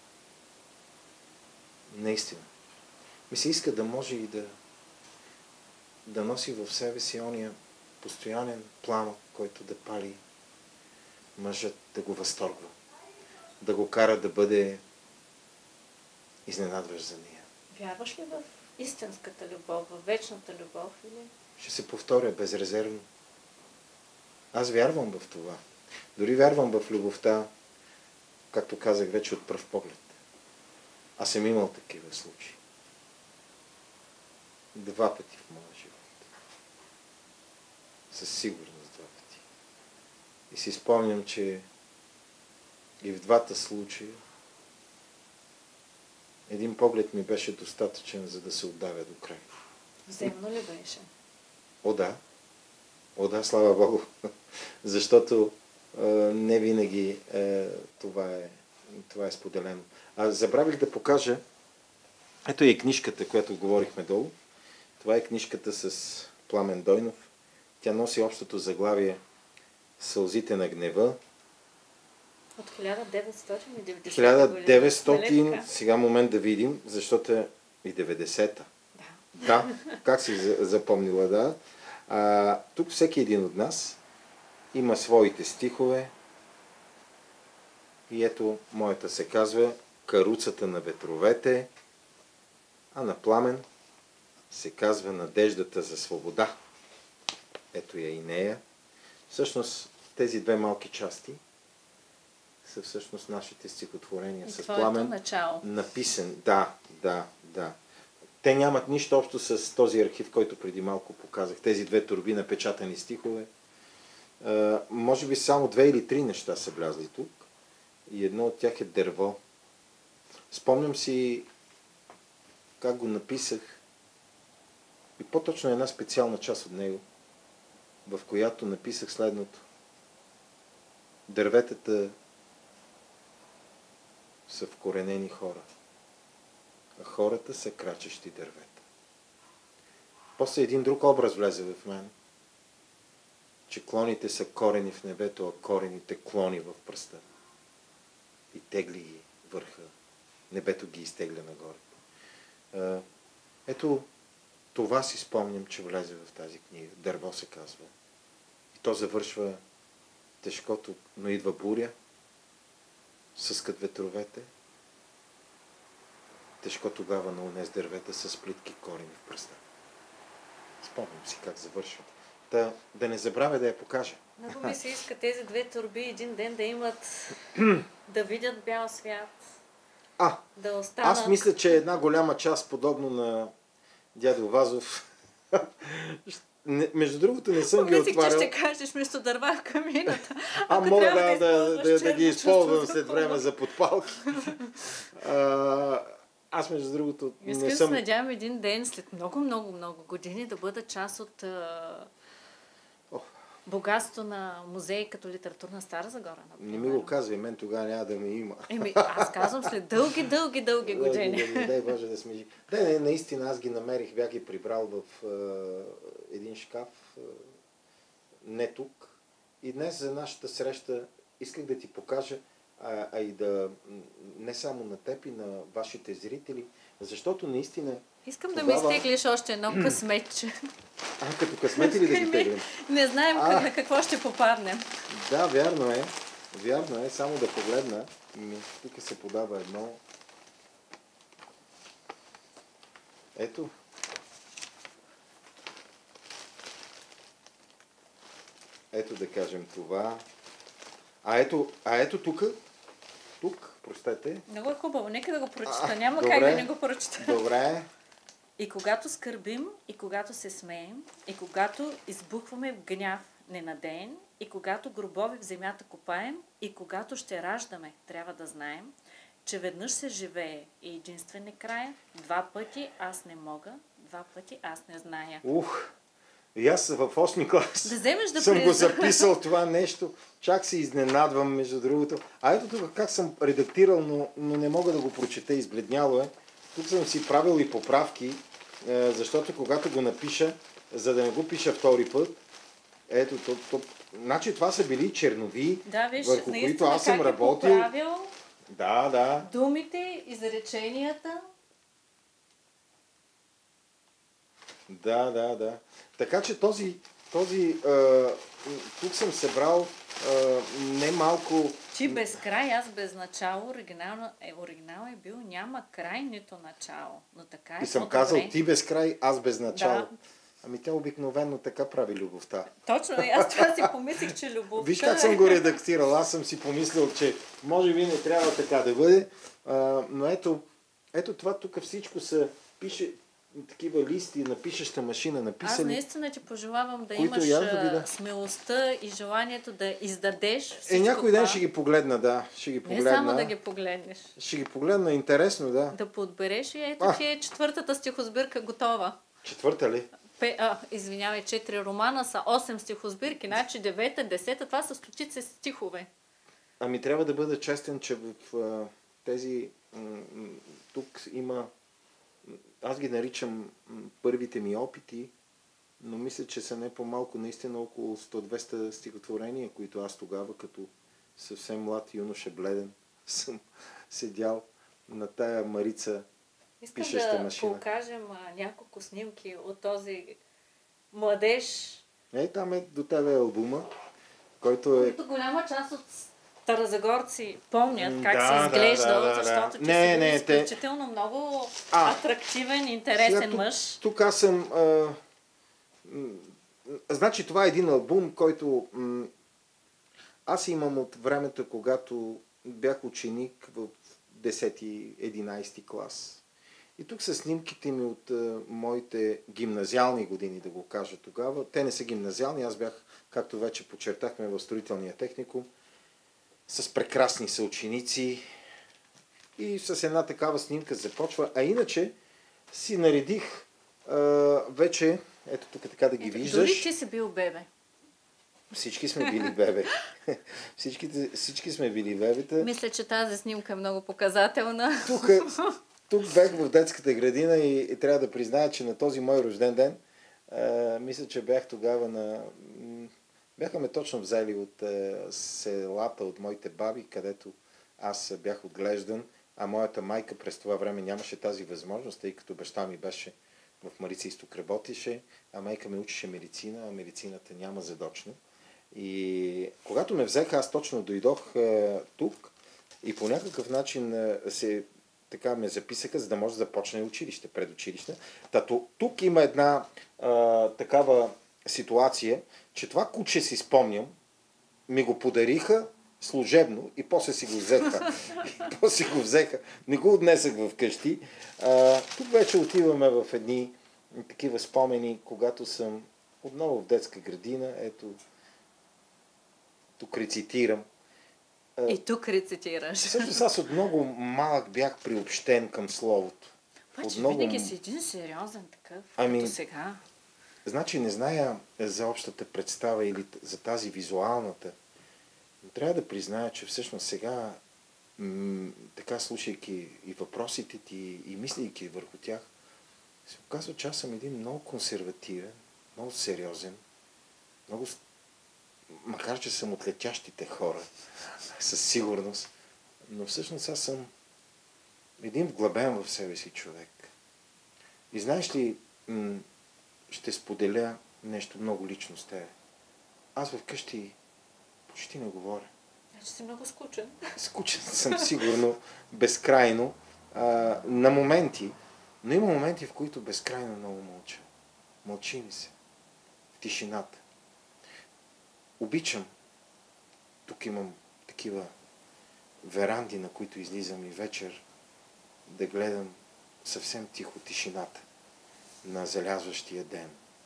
[SPEAKER 2] Наистина. Ми се иска да може и да носи в себе си ония постоянен пламък, който да пали мъжът, да го възторгва, да го кара да бъде изненадващ за нея.
[SPEAKER 1] Вярваш ли в истинската любов, в вечната любов или?
[SPEAKER 2] Ще се повторя безрезервно. Аз вярвам в това. Дори вярвам в любовта, както казах вече, от пръв поглед. Аз съм имал такива случаи. 2 пъти в моя живот. Със сигурност 2 пъти. И си спомням, че и в двата случая един поглед ми беше достатъчен, за да се отдавя до край.
[SPEAKER 1] Взаимно ли беше?
[SPEAKER 2] О да, слава Богу. Защото не винаги това е споделено. Забравих да покажа, ето и книжката, която говорихме долу. Това е книжката с Пламен Дойнов. Тя носи общото заглавие "Сълзите на гнева".
[SPEAKER 1] От 1990
[SPEAKER 2] 1900, сега момент да видим, защото е и 90-та. Да, как си запомнила, да. Тук всеки един от нас има своите стихове. И ето, моята се казва "Каруцата на ветровете", а на Пламен се казва "Надеждата за свобода". Ето я и нея. Всъщност, тези 2 малки части са всъщност нашите стихотворения
[SPEAKER 1] и
[SPEAKER 2] с Пламен.
[SPEAKER 1] начало.
[SPEAKER 2] Написан. Да. Те нямат нищо общо с този архив, който преди малко показах. Тези 2 торби напечатани стихове. Може би само 2 или 3 неща са влязли тук. И едно от тях е "Дърво". Спомням си как го написах и по-точно една специална част от него, в която написах следното. Дърветата са вкоренени хора, а хората са крачещи дървета. После един друг образ влезе в мен, че клоните са корени в небето, а корените клони в пръста. И тегли ги върха. Небето ги изтегля нагоре. Ето, това си спомням, че влезе в тази книга. "Дърво" се казва. И то завършва тежкото, но идва буря, съскат ветровете. Тежко тогава на онез дървета с плитки корени в пръста. Спомням си как завършва. Да не забравя да я покажа.
[SPEAKER 1] Много ми се иска тези 2 торби един ден да имат, да видят бял свят, да останат.
[SPEAKER 2] Аз мисля, че една голяма част, подобно на дядо Вазов, между другото не съм ги отварял.
[SPEAKER 1] Мислих, че ще кажеш вместо "дърва в камината".
[SPEAKER 2] Мога да ги използвам след време за подпалки. Аз между другото не съм...
[SPEAKER 1] Искам се надявам един ден, след много години, да бъда част от богатство на музей като литературна Стара Загора.
[SPEAKER 2] Не ми го казвай, мен тогава няма да ми има.
[SPEAKER 1] Аз казвам след дълги години.
[SPEAKER 2] Дай Боже да сме живи. Да, наистина аз ги намерих, бях ги прибрал в един шкаф, не тук. И днес за нашата среща исках да ти покажа, а и да не само на теб и на вашите зрители, защото наистина
[SPEAKER 1] Искам
[SPEAKER 2] тогава...
[SPEAKER 1] да ми изтеглиш още едно късметче.
[SPEAKER 2] Като късмети ли да ги теглим?
[SPEAKER 1] Не знаем на какво ще попаднем.
[SPEAKER 2] Да, вярно е. Вярно е, само да погледна. Тук се подава едно. Ето. Ето да кажем това. Ето тук, простете.
[SPEAKER 1] Много е хубаво, нека да го прочита. Няма
[SPEAKER 2] добре,
[SPEAKER 1] как да не го прочита.
[SPEAKER 2] Добре.
[SPEAKER 1] И когато скърбим, и когато се смеем, и когато избухваме в гняв ненадеян, и когато гробови в земята копаем, и когато ще раждаме, трябва да знаем, че веднъж се живее и единствен е края, два пъти аз не мога, два пъти аз не зная.
[SPEAKER 2] И аз в 8 клас
[SPEAKER 1] да вземеш да
[SPEAKER 2] съм го записал това нещо. Чак се изненадвам, между другото. Ето тук как съм редактирал, но не мога да го прочета, избледняло е. Тук съм си правил и поправки, защото когато го напиша, за да не го пиша втори път, ето, значи това са били чернови,
[SPEAKER 1] да, виж,
[SPEAKER 2] върху които аз съм работил. Да.
[SPEAKER 1] Думите, изреченията.
[SPEAKER 2] Да. Така че този тук съм събрал не малко...
[SPEAKER 1] Ти без край, аз без начало. Оригинал е бил няма край, нито начало. Но така е.
[SPEAKER 2] И съм казал ти без край, аз без начало.
[SPEAKER 1] Да.
[SPEAKER 2] Ами тя обикновено така прави любовта.
[SPEAKER 1] Точно, аз това си помислих, че любовта...
[SPEAKER 2] Виж как съм го редактирал. Аз съм си помислил, че може би не трябва така да бъде. Но ето това тук всичко се пише такива листи на пишеща машина написани.
[SPEAKER 1] Аз наистина ти пожелавам да имаш смелостта и желанието да издадеш всичко
[SPEAKER 2] някой ден ще ги погледна, да. Ще ги погледна.
[SPEAKER 1] Не само да ги погледнеш.
[SPEAKER 2] Ще ги погледна, интересно, да.
[SPEAKER 1] Да подбереш и ето ти е четвъртата стихосбирка готова.
[SPEAKER 2] Четвърта ли?
[SPEAKER 1] Извинявай, 4 романа са 8 стихосбирки, значи 9-та, 10-та, това са стотици стихове.
[SPEAKER 2] Ами трябва да бъда честен, че в тези... Тук има... Аз ги наричам първите ми опити, но мисля, че са не по-малко, наистина около 100-200 стихотворения, които аз тогава, като съвсем млад юноша бледен, съм седял на тая Марица пишеща машина.
[SPEAKER 1] Искам да покажем няколко снимки от този младеж.
[SPEAKER 2] Там до тебе албума, който е...
[SPEAKER 1] голяма част от старозагорци помнят как се изглеждал, защото ти си бил изключително много атрактивен, интересен мъж.
[SPEAKER 2] Тук аз съм... Значи това е един албум, който аз имам от времето, когато бях ученик в 10-11 клас. И тук са снимките ми от моите гимназиални години, да го кажа тогава. Те не са гимназиални, аз бях, както вече подчертахме, в строителния техникум, с прекрасни съученици и с една такава снимка започва. А иначе си наредих вече, ето тук така да ги виждаш.
[SPEAKER 1] Дори ти си бил бебе.
[SPEAKER 2] Всички сме били бебе. Всички сме били бебета.
[SPEAKER 1] Мисля, че тази снимка е много показателна.
[SPEAKER 2] Тук бях в детската градина и трябва да призная, че на този мой рожден ден, мисля, че бях тогава бяха ме точно взели от селата, от моите баби, където аз бях отглеждан, а моята майка през това време нямаше тази възможност, тъй като баща ми беше в Марица изток работеше, а майка ми учеше медицина, а медицината няма задочно. И когато ме взеха, аз точно дойдох тук и по някакъв начин така ме записаха, за да може да започне училище, предучилище. Тук има една такава ситуация, че това куче си спомням, ми го подариха служебно и после си го взеха. Не го отнесах в къщи. Тук вече отиваме в едни такива спомени, когато съм отново в детска градина. Ето, тук рецитирам.
[SPEAKER 1] И тук рецитираш.
[SPEAKER 2] Също аз от много малък бях приобщен към словото.
[SPEAKER 1] Винаги си един сериозен такъв, като сега.
[SPEAKER 2] Значи не зная за общата представа или за тази визуалната, но трябва да призная, че всъщност сега, така слушайки и въпросите ти и мислейки върху тях, се оказва, че аз съм един много консервативен, много сериозен, много макар че съм от летящите хора, със сигурност, но всъщност аз съм един вглъбен в себе си човек. И знаеш ли, ще споделя нещо много лично с тебе. Аз вкъщи почти не говоря.
[SPEAKER 1] Значи си много скучен.
[SPEAKER 2] Скучен съм сигурно, безкрайно, на моменти, но има моменти, в които безкрайно много мълча. Мълчи ми се. В тишината. Обичам. Тук имам такива веранди, на които излизам и вечер, да гледам съвсем тихо тишината на залязващия ден.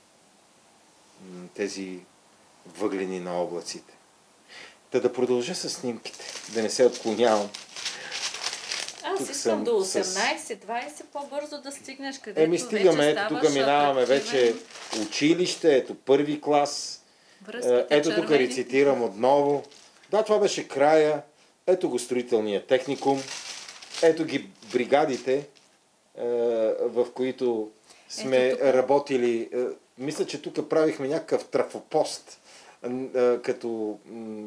[SPEAKER 2] Тези въглени на облаците. Да продължа с снимките, да не се отклонявам.
[SPEAKER 1] Аз тук искам до 18-20 по-бързо да стигнеш, където
[SPEAKER 2] стигаме, ето тук минаваме вече училище, ето първи клас. Ето тук рецитирам отново. Да, това беше края. Ето го строителния техникум. Ето ги бригадите, в които сме работили. Мисля, че тук правихме някакъв трафопост, като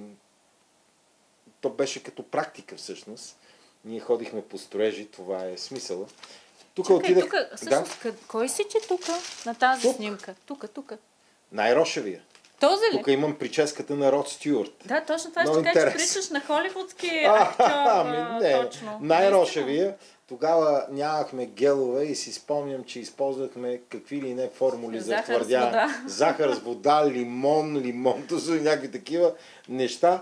[SPEAKER 2] то беше като практика всъщност. Ние ходихме по строежи, това е смисъла.
[SPEAKER 1] Тук отидах... Всъщност, да? Кой си че тук, на тази снимка? Тук.
[SPEAKER 2] Най-рошевия.
[SPEAKER 1] Този ли?
[SPEAKER 2] Тук имам прическата на Род Стюарт.
[SPEAKER 1] Да, точно това ще кажа, че причаш на холивудски актьор.
[SPEAKER 2] Не,
[SPEAKER 1] точно.
[SPEAKER 2] Най-рошевия. Тогава нямахме гелове и си спомням, че използвахме какви ли не формули за твърдя. Захар с вода, лимонто и някакви такива неща.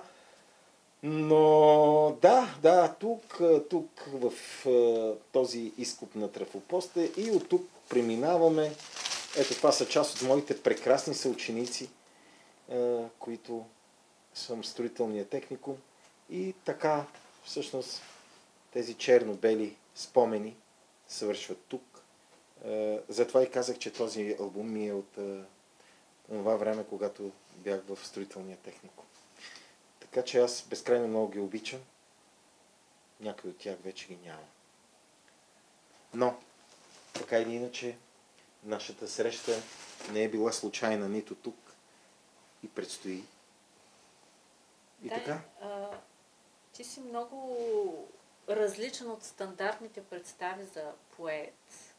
[SPEAKER 2] Но да, тук в този изкоп на трафопоста и от тук преминаваме. Ето това са част от моите прекрасни съученици, които съм в строителния техникум. И така, всъщност, тези черно-бели спомени свършват тук. Затова и казах, че този албум ми е от това време, когато бях в строителния техникум. Така че аз безкрайно много ги обичам. Някой от тях вече ги няма. Но, така или иначе, нашата среща не е била случайна нито тук и предстои. И така?
[SPEAKER 1] Ти си много различен от стандартните представи за поет.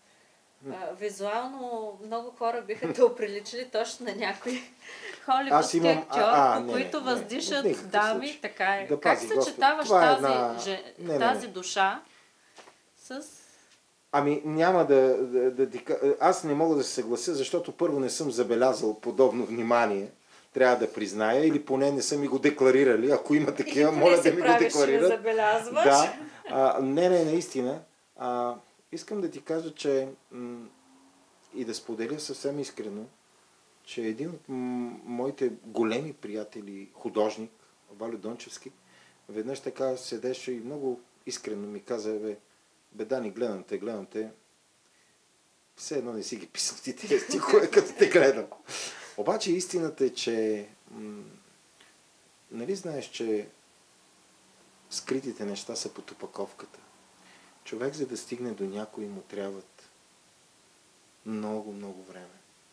[SPEAKER 1] Визуално много хора биха те оприличили точно на някой холивудски актьор, по които въздишат дами. Така е.
[SPEAKER 2] Да,
[SPEAKER 1] как съчетаваш тази душа с...
[SPEAKER 2] Ами няма аз не мога да се съглася, защото първо не съм забелязал подобно внимание, трябва да призная, или поне не са ми го декларирали. Ако има такива, моля да ми го декларират.
[SPEAKER 1] Забелязваш.
[SPEAKER 2] Да. Не, наистина. Искам да ти кажа, че и да споделя съвсем искрено, че един от моите големи приятели, художник, Валю Дончевски, веднъж така седеше и много искрено ми каза, Дани, гледам те, все едно не си ги писал ти тези стихове, като те гледам. Обаче истината е, че нали знаеш, че скритите неща са под опаковката. Човек, за да стигне до някой, му трябват много, много време.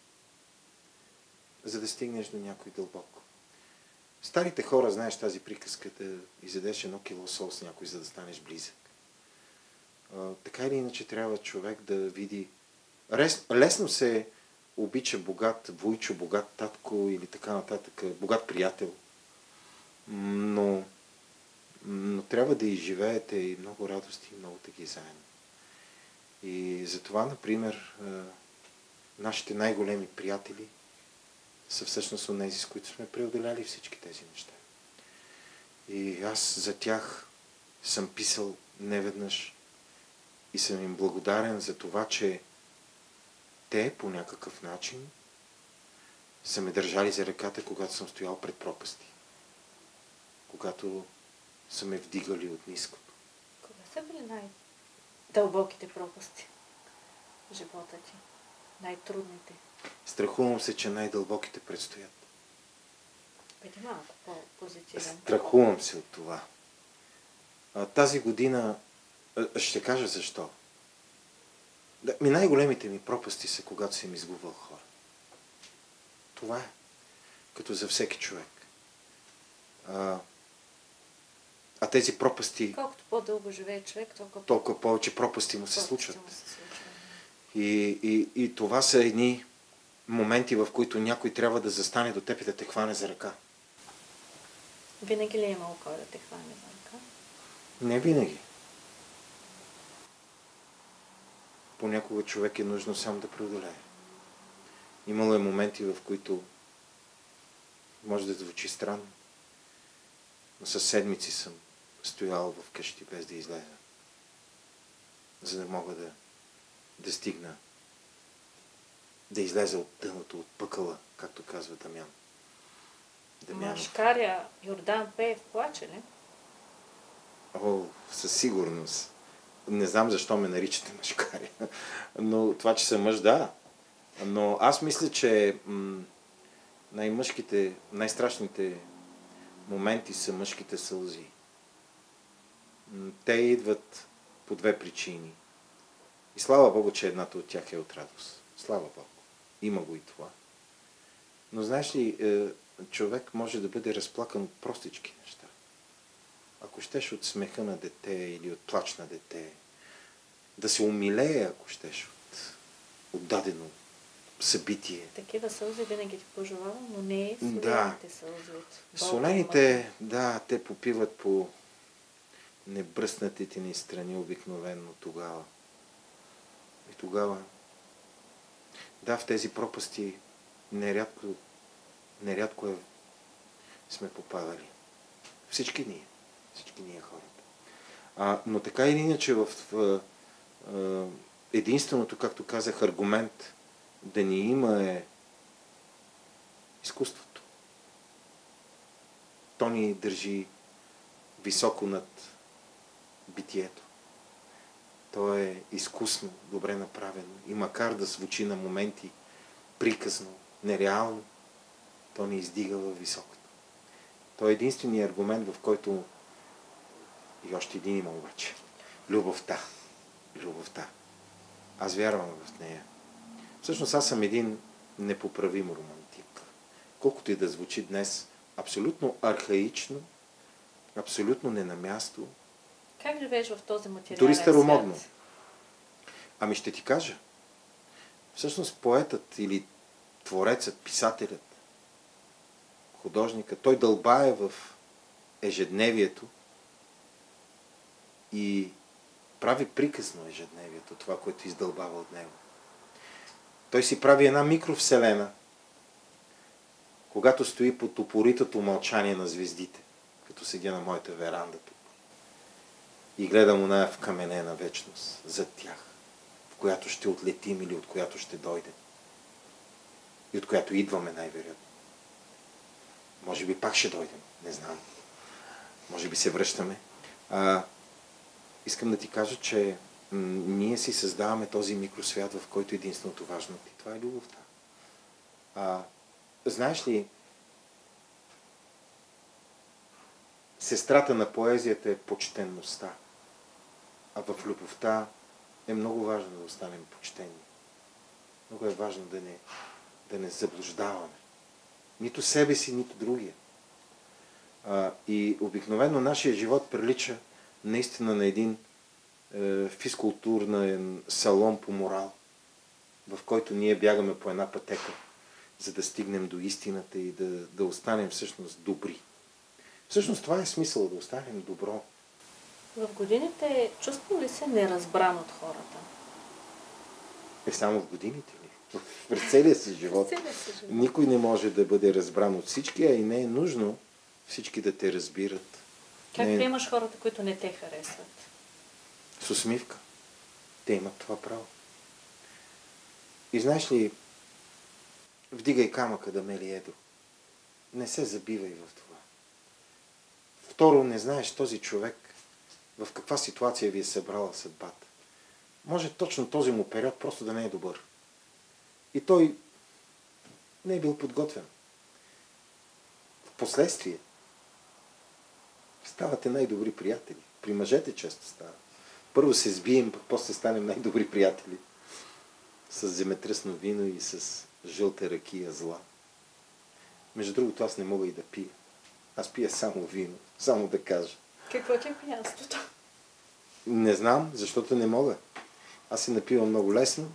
[SPEAKER 2] За да стигнеш до някой дълбоко. Старите хора, знаеш тази приказка, да изядеш 1 кило сол с някой, за да станеш близък. Така или иначе трябва човек да види... Лесно се обича богат вуйчо, богат татко или така нататък, богат приятел. Но трябва да изживеете и много радости и много таки заедно. И затова, например, нашите най-големи приятели са всъщност онези, с които сме преодоляли всички тези неща. И аз за тях съм писал неведнъж и съм им благодарен за това, че те по някакъв начин са ме държали за ръката, когато съм стоял пред пропасти. Когато са ме вдигали от ниското.
[SPEAKER 1] Кога са били най-дълбоките пропасти в живота ти? Най-трудните?
[SPEAKER 2] Страхувам се, че най-дълбоките предстоят.
[SPEAKER 1] Бъди малко по-позитивен.
[SPEAKER 2] Страхувам се от това. Тази година ще кажа защо. Най-големите ми пропасти са, когато съм изгубвал хора. Това е. Като за всеки човек. А тези пропасти...
[SPEAKER 1] Колкото по-дълго живее човек,
[SPEAKER 2] толкова повече пропасти му се
[SPEAKER 1] пропасти
[SPEAKER 2] случват.
[SPEAKER 1] му се случват.
[SPEAKER 2] И това са едни моменти, в които някой трябва да застане до теб и да те хване за ръка.
[SPEAKER 1] Винаги ли е имало кой да те хване за ръка?
[SPEAKER 2] Не винаги. Понякога човек е нужно сам да преодолее. Имало е моменти, в които може да звучи странно, но със седмици съм стоял в къщи без да излеза, за да мога да стигна, да излеза от дъното, от пъкъла, както казва Дамян.
[SPEAKER 1] Машкаря Йордан Пеев плаче ли?
[SPEAKER 2] О, със сигурност. Не знам защо ме наричате мъжкаря, но това, че съм мъж, да. Но аз мисля, че най-мъжките, най-страшните моменти са мъжките сълзи. Те идват по две причини. И слава Богу, че едната от тях е от радост. Слава Богу. Има го и това. Но знаеш ли, човек може да бъде разплакан от простички неща. Ако щеш от смеха на дете или от плач на дете, да се умилее, ако щеш от дадено събитие.
[SPEAKER 1] Такива сълзи винаги ти пожелавам, но не и солените сълзи от
[SPEAKER 2] солените, да, те попиват по небръснатите ни страни обикновено тогава. И тогава, да, в тези пропасти нерядко сме попадали. Всички ние хората. Но така или иначе в единственото, както казах, аргумент да ни има е изкуството. То ни държи високо над битието. То е изкусно, добре направено. И макар да звучи на моменти приказно, нереално, то ни издига във високото. То е единственият аргумент, в който и още един има обаче. Любовта. Аз вярвам в нея. Всъщност аз съм един непоправим романтик. Колкото и да звучи днес абсолютно архаично, абсолютно не на място.
[SPEAKER 1] Как живееш в този материален
[SPEAKER 2] дори старомодно.
[SPEAKER 1] свят?
[SPEAKER 2] Ами ще ти кажа. Всъщност поетът или творецът, писателят, художникът, той дълбае в ежедневието и прави приказно ежедневието, това, което издълбава от него. Той си прави една микровселена, когато стои под упоритото мълчание на звездите, като седя на моята веранда тук и гледам оная вкаменена вечност зад тях, в която ще отлетим или от която ще дойдем и от която идваме най-вероятно. Може би пак ще дойдем, не знам. Може би се връщаме. Искам да ти кажа, че ние си създаваме този микросвят, в който единственото важно и това е любовта. Знаеш ли, сестрата на поезията е почтенността, а в любовта е много важно да останем почтени. Много е важно да не заблуждаваме. Нито себе си, нито другия. И обикновено нашия живот прилича наистина на един физкултурен салон по морал, в който ние бягаме по една пътека, за да стигнем до истината и да останем всъщност добри. Всъщност това е смисъл, да останем добро.
[SPEAKER 1] В годините чувствал ли се неразбран от хората?
[SPEAKER 2] Само в годините ли? През целия си живот. Никой не може да бъде разбран от всички, а и не е нужно всички да те разбират.
[SPEAKER 1] Как приемаш хората, които не те харесват?
[SPEAKER 2] С усмивка. Те имат това право. И знаеш ли, вдигай камъка да мели едро. Не се забивай в това. Второ, не знаеш този човек в каква ситуация ви е събрала съдбата. Може точно този му период просто да не е добър. И той не е бил подготвен. Впоследствие ставате най-добри приятели. При мъжете често става. Първо се сбием, после станем най-добри приятели. С земетръсно вино и с жълта ракия зла. Между другото, аз не мога и да пия. Аз пия само вино, само да кажа.
[SPEAKER 1] Какво ти е пиянството?
[SPEAKER 2] Не знам, защото не мога. Аз се напивам много лесно.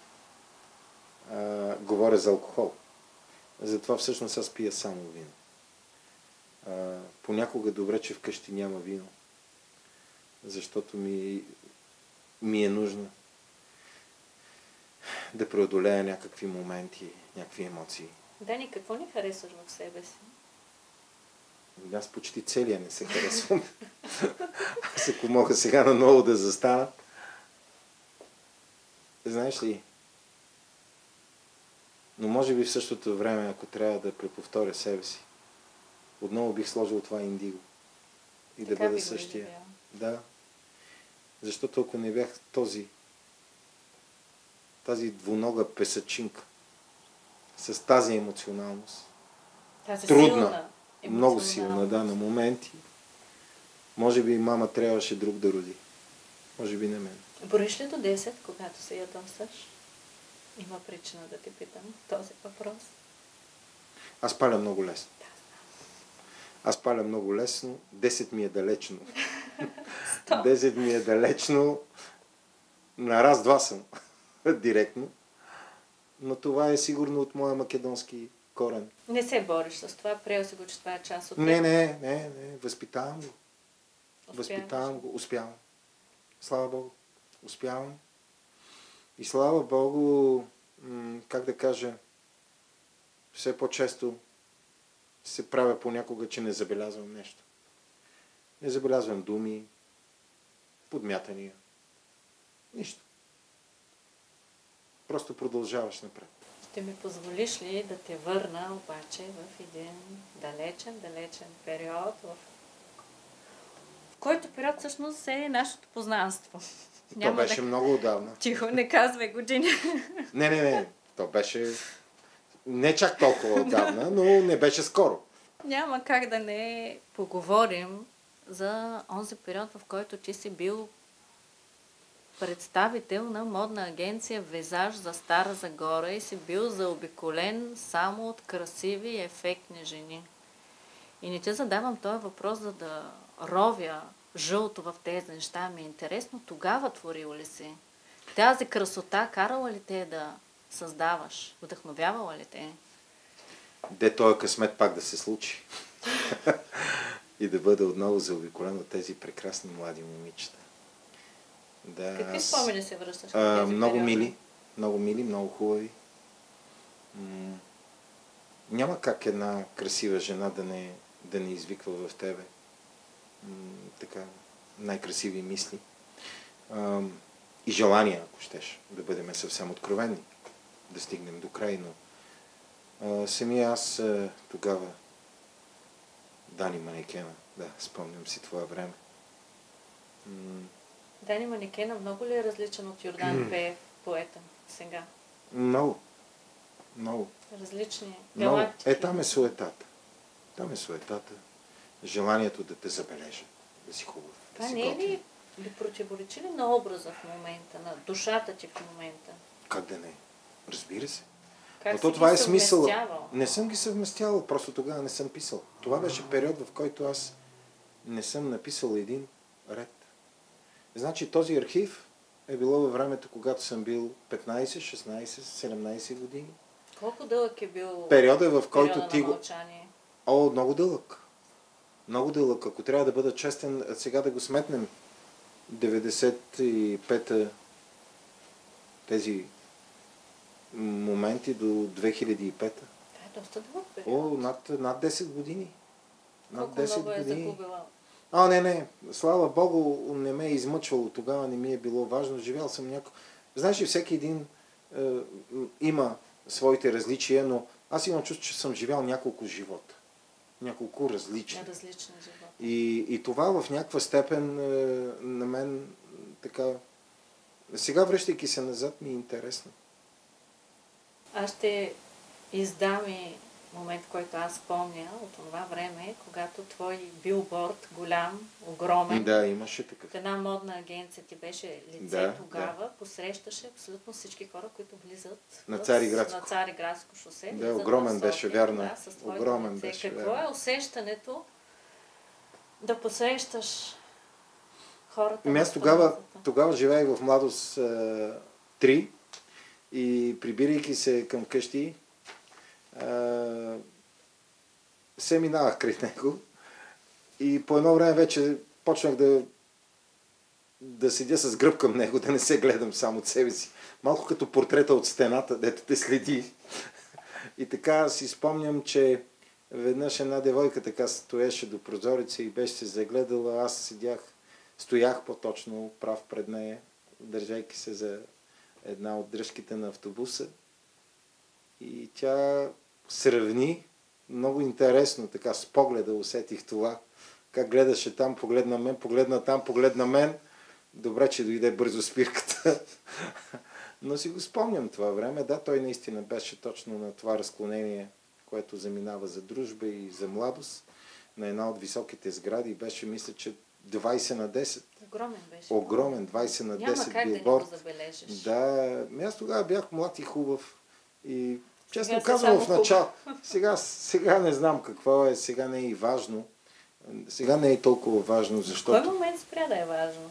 [SPEAKER 2] Говоря за алкохол. Затова всъщност аз пия само вино. Понякога добре, че вкъщи няма вино. Защото ми е нужно да преодолея някакви моменти, някакви емоции.
[SPEAKER 1] Дани, какво не харесваш в себе си?
[SPEAKER 2] Аз почти целия не се харесвам. Аз ако мога сега наново да застана. Знаеш ли? Но може би в същото време, ако трябва да преповторя себе си, отново бих сложил това индиго. И така да бъда същия. Да. Защото ако не бях тази двунога песачинка, с тази емоционалност, трудна, много силна, да, на моменти, може би мама трябваше друг да роди. Може би не мен.
[SPEAKER 1] Броиш ли до 10, когато се ядосаш? Има причина да те питам този въпрос.
[SPEAKER 2] Аз паля много лесно. Аз паля много лесно. 10 ми е далечно. 10 ми е далечно. На раз-два съм. Директно. Но това е сигурно от моя македонски корен.
[SPEAKER 1] Не се бориш с това, приел си го, че това е част от...
[SPEAKER 2] Не. Възпитавам го. Възпитавам го. Успявам. Слава Богу. Успявам. И слава Богу, как да кажа, все по-често се правя понякога, че не забелязвам нещо. Не забелязвам думи, подмятания. Нищо. Просто продължаваш напред.
[SPEAKER 1] Ще ми позволиш ли да те върна обаче в един далечен период, в който период всъщност е нашето познанство.
[SPEAKER 2] То беше много отдавна.
[SPEAKER 1] Тихо, не казвай години.
[SPEAKER 2] Не. То беше не чак толкова отдавна, но не беше скоро.
[SPEAKER 1] Няма как да не поговорим за онзи период, в който ти си бил представител на модна агенция Визаж за Стара Загора и си бил заобиколен само от красиви и ефектни жени. И не те задавам този въпрос, за да ровя жълто в тези неща. Ми е интересно, тогава творил ли си? Тази красота карала ли те да създаваш? Вдъхновявала ли те?
[SPEAKER 2] Де този късмет пак да се случи. И да бъда отново заобиколен от тези прекрасни млади момичета. Да,
[SPEAKER 1] какви спомени се връщаш към тези
[SPEAKER 2] много
[SPEAKER 1] периоди?
[SPEAKER 2] мили, много хубави. Няма как една красива жена да не извиква в тебе така най-красиви мисли. И желания, ако щеш, да бъдем съвсем откровени, да стигнем до край, но самия аз тогава Дани Манекена, да, спомням си това време.
[SPEAKER 1] Дани Манекена много ли е различен от Йордан Пеев, поета, сега?
[SPEAKER 2] Много.
[SPEAKER 1] Различни
[SPEAKER 2] Много.
[SPEAKER 1] галактики.
[SPEAKER 2] Там е суетата. Желанието да те забележа, да си хубав.
[SPEAKER 1] Това
[SPEAKER 2] да си
[SPEAKER 1] не е
[SPEAKER 2] готин.
[SPEAKER 1] ли противоречи ли на образа в момента, на душата ти в момента?
[SPEAKER 2] Как да не? Разбира се.
[SPEAKER 1] Как
[SPEAKER 2] Но
[SPEAKER 1] си
[SPEAKER 2] то
[SPEAKER 1] ги
[SPEAKER 2] това е смисъл.
[SPEAKER 1] съвместявал?
[SPEAKER 2] Не съм ги съвместявал, просто тогава не съм писал. Това беше период, в който аз не съм написал един ред. Значи този архив е било във времето, когато съм бил 15, 16, 17 години.
[SPEAKER 1] Колко дълъг е бил
[SPEAKER 2] Периода, в който
[SPEAKER 1] периода
[SPEAKER 2] ти
[SPEAKER 1] на
[SPEAKER 2] го...
[SPEAKER 1] мълчание?
[SPEAKER 2] Много дълъг. Много дълъг. Ако трябва да бъда честен, сега да го сметнем. 95-та тези моменти до 2005-та.
[SPEAKER 1] Това е доста дълъг период.
[SPEAKER 2] Над 10 години. Над
[SPEAKER 1] Колко
[SPEAKER 2] 10
[SPEAKER 1] много е
[SPEAKER 2] години.
[SPEAKER 1] загубила?
[SPEAKER 2] Не. Слава Богу, не ме е измъчвало. Тогава не ми е било важно. Живял съм Знаеш ли, всеки един има своите различия, но аз имам чувство, че съм живял няколко живота. Няколко различни.
[SPEAKER 1] Различни живота.
[SPEAKER 2] И това в някаква степен на мен така... Сега, връщайки се назад, ми е интересно.
[SPEAKER 1] Аз ще издам и момент, който аз помня от това време, когато твой билборд, голям, огромен,
[SPEAKER 2] Да, имаше такъв.
[SPEAKER 1] в една модна агенция ти беше лице
[SPEAKER 2] Да,
[SPEAKER 1] тогава, посрещаше абсолютно всички хора, които влизат
[SPEAKER 2] На Цариградско.
[SPEAKER 1] на Цариградско шосе.
[SPEAKER 2] Да,
[SPEAKER 1] влизат
[SPEAKER 2] огромен
[SPEAKER 1] в София,
[SPEAKER 2] беше, вярно.
[SPEAKER 1] Да, с твоето
[SPEAKER 2] Огромен
[SPEAKER 1] лице.
[SPEAKER 2] беше,
[SPEAKER 1] Какво
[SPEAKER 2] вярно.
[SPEAKER 1] е усещането Да посрещаш хората.
[SPEAKER 3] Аз тогава живеех в Младост 3 и прибирайки се към къщи, се минавах край него и по едно време вече почнах да седя с гръб към него, да не се гледам само от себе си. Малко като портрета от стената, дето те следи. И така си спомням, че веднъж една девойка така стоеше до прозореца и беше се загледала. Аз стоях по-точно прав пред нея, държайки се за една от дръжките на автобуса. И тя сравни, много интересно, така с погледа усетих това. Как гледаше там, погледна мен, погледна там, погледна мен. Добре, че дойде бързо спирката. Но си го спомням това време. Да, той наистина беше точно на това разклонение, което заминава за дружба и за младост. На една от високите сгради беше, мисля, че 20 на 10.
[SPEAKER 1] Огромен беше.
[SPEAKER 3] Огромен, 20 на 10 билборд.
[SPEAKER 1] Няма как билборд. Да не го забележиш.
[SPEAKER 3] Да, аз тогава бях млад и хубав. И честно казвам в начало. Сега не знам какво е, сега не е и важно. Сега не е толкова важно, защото...
[SPEAKER 1] В кой момент спря да е важно?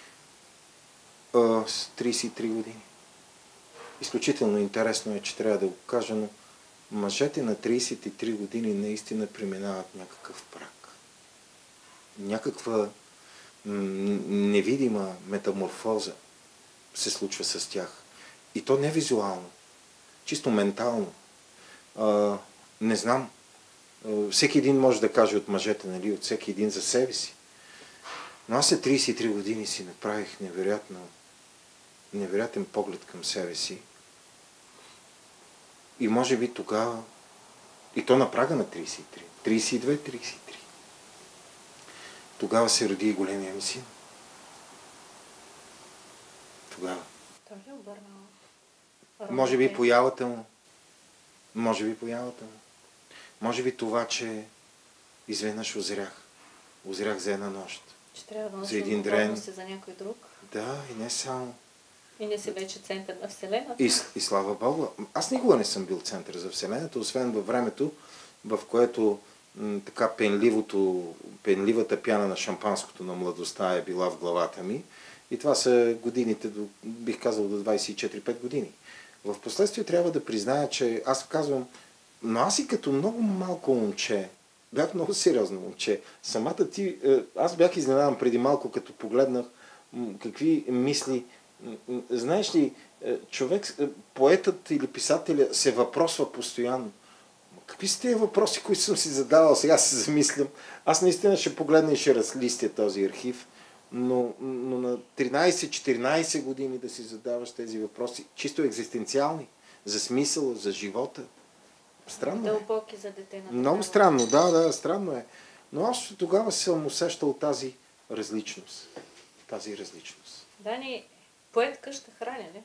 [SPEAKER 3] С 33 години. Изключително интересно е, че трябва да го кажа, но мъжете на 33 години наистина преминават някакъв праг. Някаква невидима метаморфоза се случва с тях. И то не визуално, чисто ментално. Не знам. Всеки един може да каже от мъжете, нали, от всеки един за себе си. Но аз след 33 години си направих невероятен поглед към себе си. И може би тогава, и то на прага на 33, 32-33, тогава се роди и големия ми син. Тогава.
[SPEAKER 1] Той ли обърнал?
[SPEAKER 3] Може би появата му. Може би това, че изведнъж озрях. Озрях за една нощ.
[SPEAKER 1] Че трябва да
[SPEAKER 3] носим
[SPEAKER 1] отговорност за някой друг.
[SPEAKER 3] Да, и не само.
[SPEAKER 1] И не си вече център на Вселената.
[SPEAKER 3] И слава Богу. Аз никога не съм бил център за Вселената, освен във времето, в което така пенливата пяна на шампанското на младостта е била в главата ми. И това са годините, бих казал, до 24-5 години. В последствие трябва да призная, че аз казвам, но аз и като много малко момче, бях много сериозно момче. Самата ти, аз бях изненадан преди малко, като погледнах какви мисли. Знаеш ли, човек, поетът или писателя се въпросва постоянно. Какви са тези въпроси, които съм си задавал? Сега се замислям. Аз наистина ще погледна и ще разлистя този архив. Но на 13-14 години да си задаваш тези въпроси, чисто екзистенциални, за смисъл, за живота. Странно е.
[SPEAKER 1] Дълбоки за дете на
[SPEAKER 3] много странно, да, странно е. Но аз тогава съм усещал тази различност.
[SPEAKER 1] Дани, поетка ще храня ли?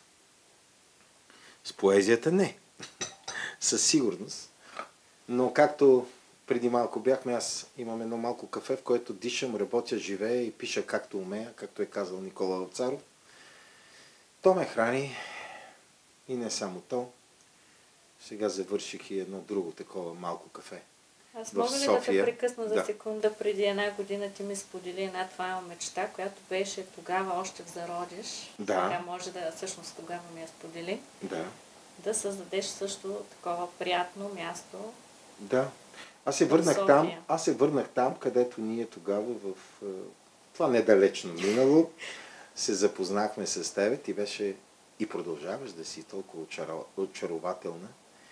[SPEAKER 3] С поезията не. Със сигурност. Но както преди малко бяхме, аз имам едно малко кафе, в което дишам, работя, живея и пиша както умея, както е казал Никола Вапцаров. То ме храни и не само то. Сега завърших и едно друго такова малко кафе.
[SPEAKER 1] Аз мога ли да те прекъсна за секунда? Преди една година ти ми сподели една твоя мечта, която беше тогава още в зародиш.
[SPEAKER 3] Да.
[SPEAKER 1] Сега може да, всъщност тогава ми я сподели.
[SPEAKER 3] Да.
[SPEAKER 1] Да създадеш също такова приятно място.
[SPEAKER 3] Да. Аз се върнах там, където ние тогава в това недалечно минало се запознахме с теб. Ти беше и продължаваш да си толкова очарователна.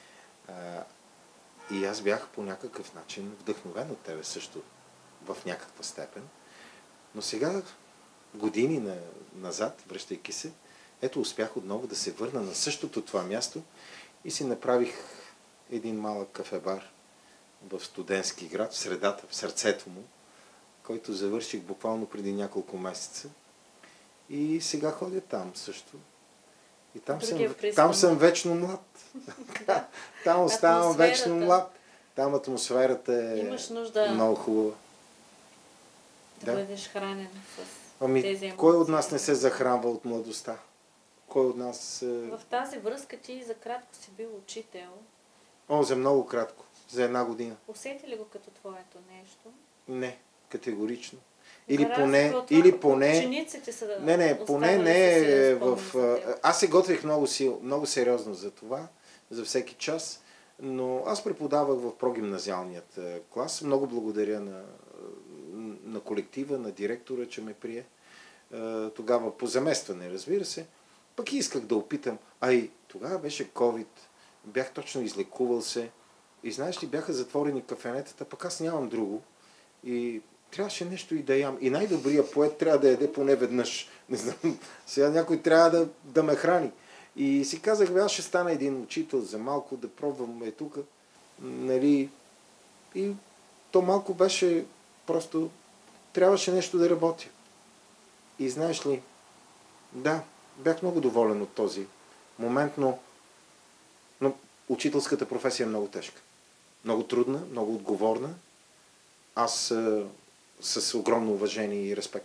[SPEAKER 3] И аз бях по някакъв начин вдъхновен от тебе също в някаква степен. Но сега, години назад, връщайки се, ето успях отново да се върна на същото това място и си направих един малък кафебар в студентски град, в средата, в сърцето му, който завърших буквално преди няколко месеца. И сега ходя там също. И там съм вечно млад. Там оставам вечно млад. Там атмосферата е много хубава.
[SPEAKER 1] Да бъдеш хранен с тези емоции.
[SPEAKER 3] Кой от нас не се захранва от младостта? Кой от нас...
[SPEAKER 1] В тази връзка ти за кратко си бил учител.
[SPEAKER 3] За много кратко. За една година.
[SPEAKER 1] Усети ли го като твоето нещо?
[SPEAKER 3] Не. Категорично.
[SPEAKER 1] Или поне учениците са
[SPEAKER 3] поне не е в...
[SPEAKER 1] в...
[SPEAKER 3] Аз се готвих много сериозно за това, за всеки час, но аз преподавах в прогимназиалният клас. Много благодаря на колектива, на директора, че ме прие. Тогава по заместване, разбира се. Пък и исках да опитам. И тогава беше COVID, бях точно излекувал се и знаеш ли, бяха затворени кафенетата, пък аз нямам друго. И трябваше нещо и да ям. И най-добрият поет трябва да яде поне веднъж. Не знам, сега някой трябва да ме храни. И си казах, аз ще стана един учител за малко, да пробвам тук. Нали? И то малко беше просто, трябваше нещо да работя. И знаеш ли, да, бях много доволен от този момент, но учителската професия е много тежка. Много трудна, много отговорна. Аз с огромно уважение и респект,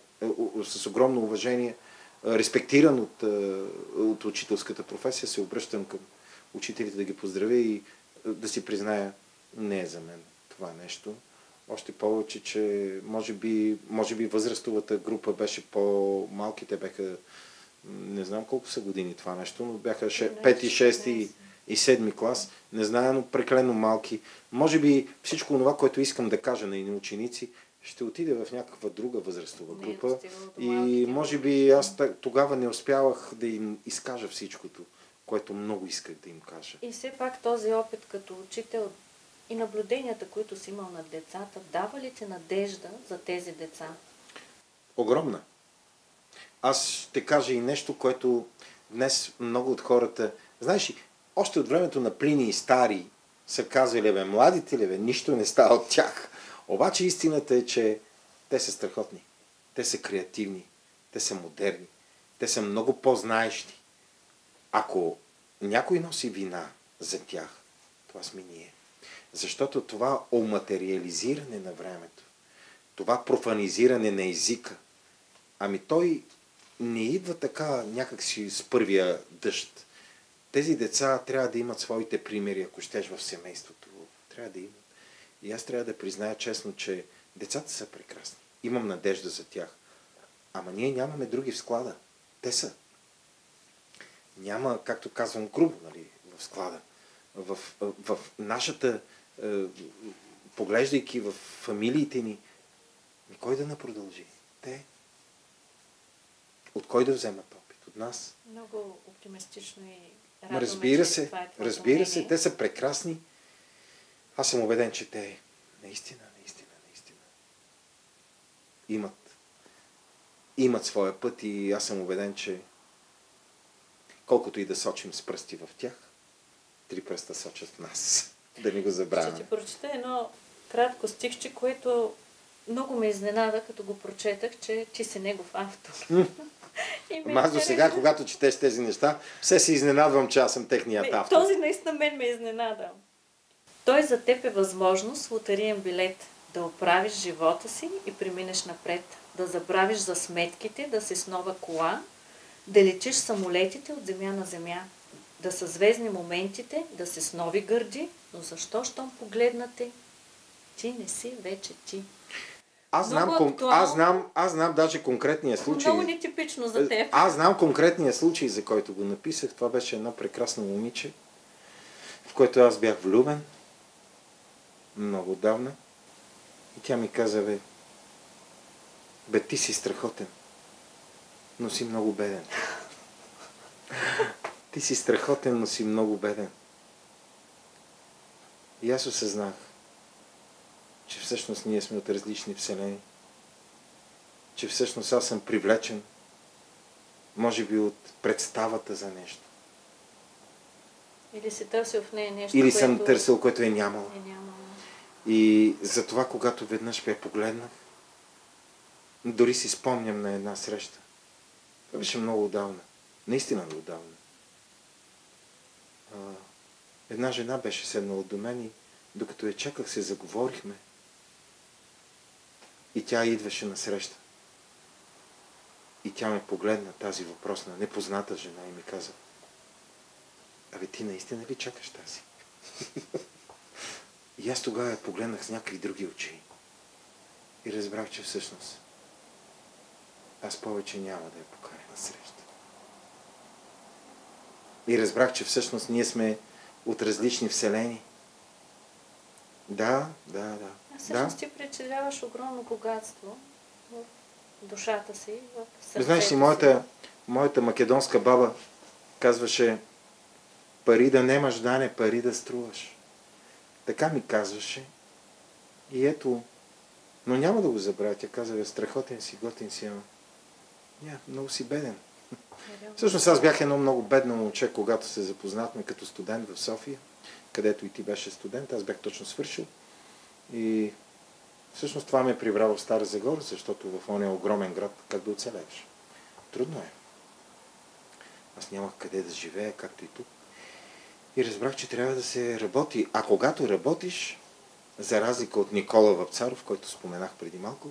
[SPEAKER 3] респектиран от учителската професия, се обръщам към учителите да ги поздравя и да си призная, не е за мен това нещо. Още повече, че може би възрастовата група беше по-малките, бяха, не знам колко са години това нещо, но бяха 5, 6 и 7 клас, не знам, но прекалено малки. Може би всичко това, което искам да кажа на едни ученици, ще отиде в някаква друга възрастова група. И може би аз тогава не успявах да им изкажа всичкото, което много исках да им кажа.
[SPEAKER 1] И все пак този опит като учител и наблюденията, които си имал над децата, дава ли ти надежда за тези деца?
[SPEAKER 3] Огромна. Аз ще кажа и нещо, което днес много от хората... Знаеш ли, още от времето на Плини и Стари са казвали, младите ли, нищо не става от тях. Обаче истината е, че те са страхотни. Те са креативни. Те са модерни. Те са много по-знаещи. Ако някой носи вина за тях, това сме ние. Защото това оматериализиране на времето, това профанизиране на езика, той не идва така някакси с първия дъжд. Тези деца трябва да имат своите примери, ако щеш в семейството. Трябва да имат. И аз трябва да призная честно, че децата са прекрасни. Имам надежда за тях. Ама ние нямаме други в склада. Те са. Няма, както казвам, грубо, нали, в склада. В нашата, поглеждайки в фамилиите ни, кой да не продължи? Те. От кой да вземат опит? От нас.
[SPEAKER 1] Много оптимистично и
[SPEAKER 3] Разбира се, те са прекрасни. Аз съм убеден, че те наистина имат своя път и аз съм убеден, че колкото и да сочим с пръсти в тях, 3 пръста сочат в нас. Да не го забравяме.
[SPEAKER 1] Ще ти прочета едно кратко стихче, което много ме изненада, като го прочетах, че ти си негов автор.
[SPEAKER 3] Аз до сега, когато четеш тези неща, все се изненадвам, че аз съм техният автор.
[SPEAKER 1] Този наистина мен ме изненада. Той за теб е възможност, лотариен билет, да оправиш живота си и преминеш напред, да забравиш за сметките, да си с нова кола, да летиш самолетите от земя на земя, да са звездни моментите, да си с нови гърди, но защо, щом погледнате, ти не си вече ти.
[SPEAKER 3] Аз знам даже конкретния случай.
[SPEAKER 1] Много нетипично за теб.
[SPEAKER 3] Аз знам конкретния случай, за който го написах. Това беше едно прекрасно момиче, в което аз бях влюбен много отдавна. И тя ми каза, ти си страхотен, но си много беден. Ти си страхотен, но си много беден. И аз осъзнах, че всъщност ние сме от различни вселени. Че всъщност аз съм привлечен, може би от представата за нещо.
[SPEAKER 1] Или си търсил в нея нещо,
[SPEAKER 3] или съм търсил, което е нямало.
[SPEAKER 1] Е нямало.
[SPEAKER 3] И затова, когато веднъж я погледнах, дори си спомням на една среща. Това беше много отдавна. Наистина много отдавна. Една жена беше седнала до мен и докато я чаках, се заговорихме. И тя идваше на среща. И тя ме погледна, тази въпросна, непозната жена, и ми каза: ти наистина ли чакаш тази? И аз тогава я погледнах с някакви други очи. И разбрах, че всъщност аз повече няма да я поканя на среща. И разбрах, че всъщност ние сме от различни вселени. Да.
[SPEAKER 1] Всъщност ти причиняваш огромно богатство в душата си, в сърцето
[SPEAKER 3] Знаеш ли,
[SPEAKER 1] си.
[SPEAKER 3] моята македонска баба казваше: пари да немаш, Дане, пари да струваш. Така ми казваше. И ето, но няма да го забравя. Тя казва: страхотен си, готин си, ама много си беден. Всъщност аз бях едно много бедно момче, когато се запознахме като студент в София, където и ти беше студент. Аз бях точно свършил. И всъщност това ме е прибрало в Стара Загора, защото в ония огромен град как да оцелееш? Трудно е. Аз нямах къде да живея, както и тук. И разбрах, че трябва да се работи. А когато работиш, за разлика от Никола Вапцаров, който споменах преди малко,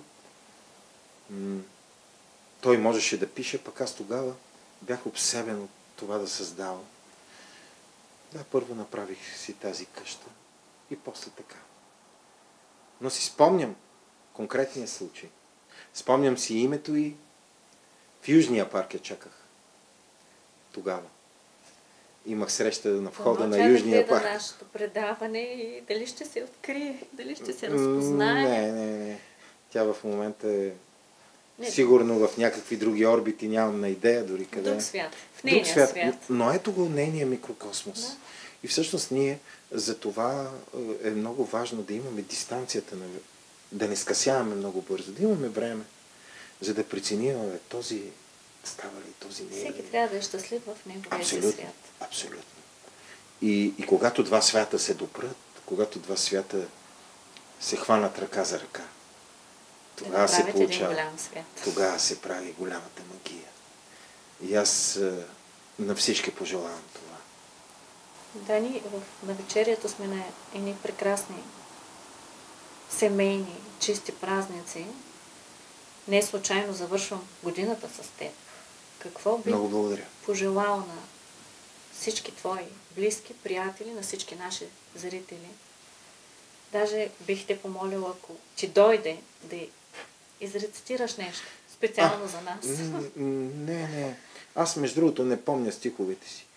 [SPEAKER 3] той можеше да пише, пък аз тогава бях обсебен от това да създавам. Да, първо направих си тази къща и после така. Но си спомням конкретния случай. Спомням си името и в Южния парк я чаках. Тогава. Имах среща на входа на Южния парк.
[SPEAKER 1] Да, нашето предаване и дали ще се открие, дали ще се разпознае.
[SPEAKER 3] Не. Тя в момента е сигурно в някакви други орбити, нямам на идея дори къде.
[SPEAKER 1] Друг свят. В нейния свят.
[SPEAKER 3] Но ето го нейния микрокосмос. Да. И всъщност ние за това е много важно да имаме дистанцията, да не скъсяваме много бързо, да имаме време, за да преценим този става ли, този не е.
[SPEAKER 1] Всеки трябва да е щастлив в неговия свят.
[SPEAKER 3] Абсолютно. И когато два свята се допрат, когато два свята се хванат ръка за ръка, тогава се получава. Тогава се прави голямата магия. И аз на всички пожелавам това.
[SPEAKER 1] Дани, на вечерието сме на едни прекрасни семейни, чисти празници. Не случайно завършвам годината с теб. Какво би пожелал на всички твои близки, приятели, на всички наши зрители? Даже бих те помолила, ако ти дойде да изрецитираш нещо специално за нас.
[SPEAKER 3] Не. Аз между другото не помня стиховете си.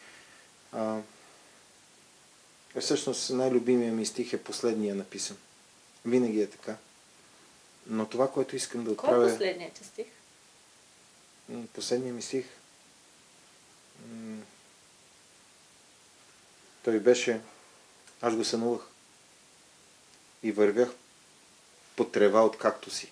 [SPEAKER 3] Всъщност най-любимия ми стих е последния написан. Винаги е така. Но това, което искам да отправя...
[SPEAKER 1] Кой е последният ти стих?
[SPEAKER 3] Последният ми стих... Той беше... Аз го сънувах. И вървях по трева от кактуси.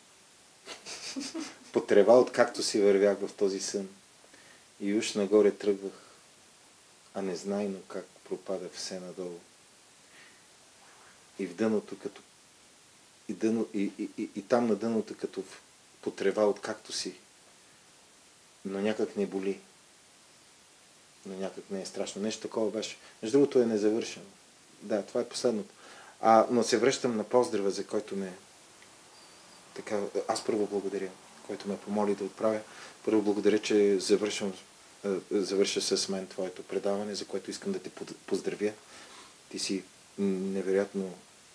[SPEAKER 3] По трева от кактуси вървях в този сън. И уж нагоре тръгвах, а незнайно как пропадах все надолу. И в дъното като... И там на дъното като по трева от кактуси. Но някак не боли. Но някак не е страшно. Нещо такова беше. Между другото е незавършено. Да, това е последното. Но се връщам на поздрава, за който ме... Така, аз първо благодаря, който ме помоли да отправя. Първо благодаря, че завърша с мен твоето предаване, за което искам да те поздравя. Ти си невероятно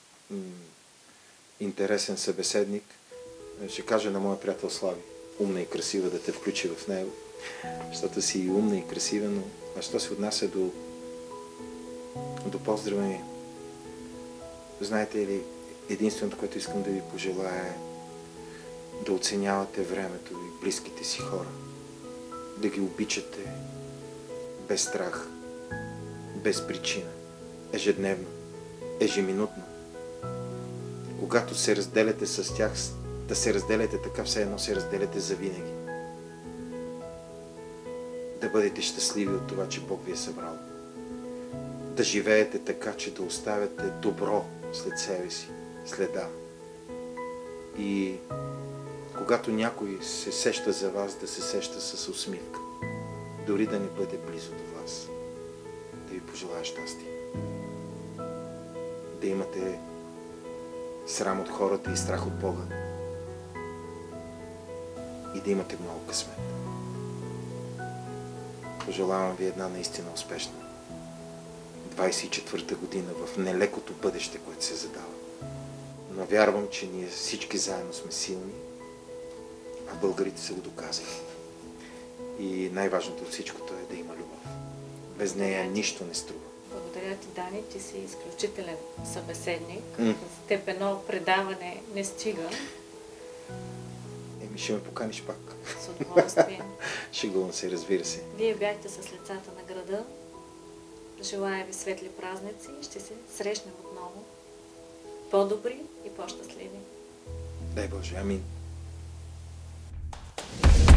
[SPEAKER 3] интересен събеседник. Ще кажа на моя приятел Слави, умна и красива, да те включи в него, защото си и умна и красива, но що се отнася до поздрава ми, знаете ли, единственото, което искам да ви пожелая е да оценявате времето и близките си хора, да ги обичате без страх, без причина, ежедневно, ежеминутно. Когато се разделяте с тях, да се разделяте така, все едно се разделяте завинаги. Да бъдете щастливи от това, че Бог ви е събрал. Да живеете така, че да оставяте добро след себе си, следа. И когато някой се сеща за вас, да се сеща с усмивка. Дори да не бъде близо до вас. Да ви пожелая щастие. Да имате срам от хората и страх от Бога. И да имате много късмет. Пожелавам ви една наистина успешна 24-та година в нелекото бъдеще, което се задава. Но вярвам, че ние всички заедно сме силни, а българите са го доказали. И най-важното от всичкото е да има любов. Без нея нищо не струва.
[SPEAKER 1] Благодаря ти, Дани, ти си изключителен събеседник.
[SPEAKER 3] М.
[SPEAKER 1] За теб едно предаване не стига.
[SPEAKER 3] Ще ме поканиш пак.
[SPEAKER 1] С удоволствие.
[SPEAKER 3] Шегувам се, разбира се.
[SPEAKER 1] Вие бяхте с лицата на града. Желая ви светли празници и ще се срещнем отново. По-добри и по-щастливи.
[SPEAKER 3] Дай Боже, амин.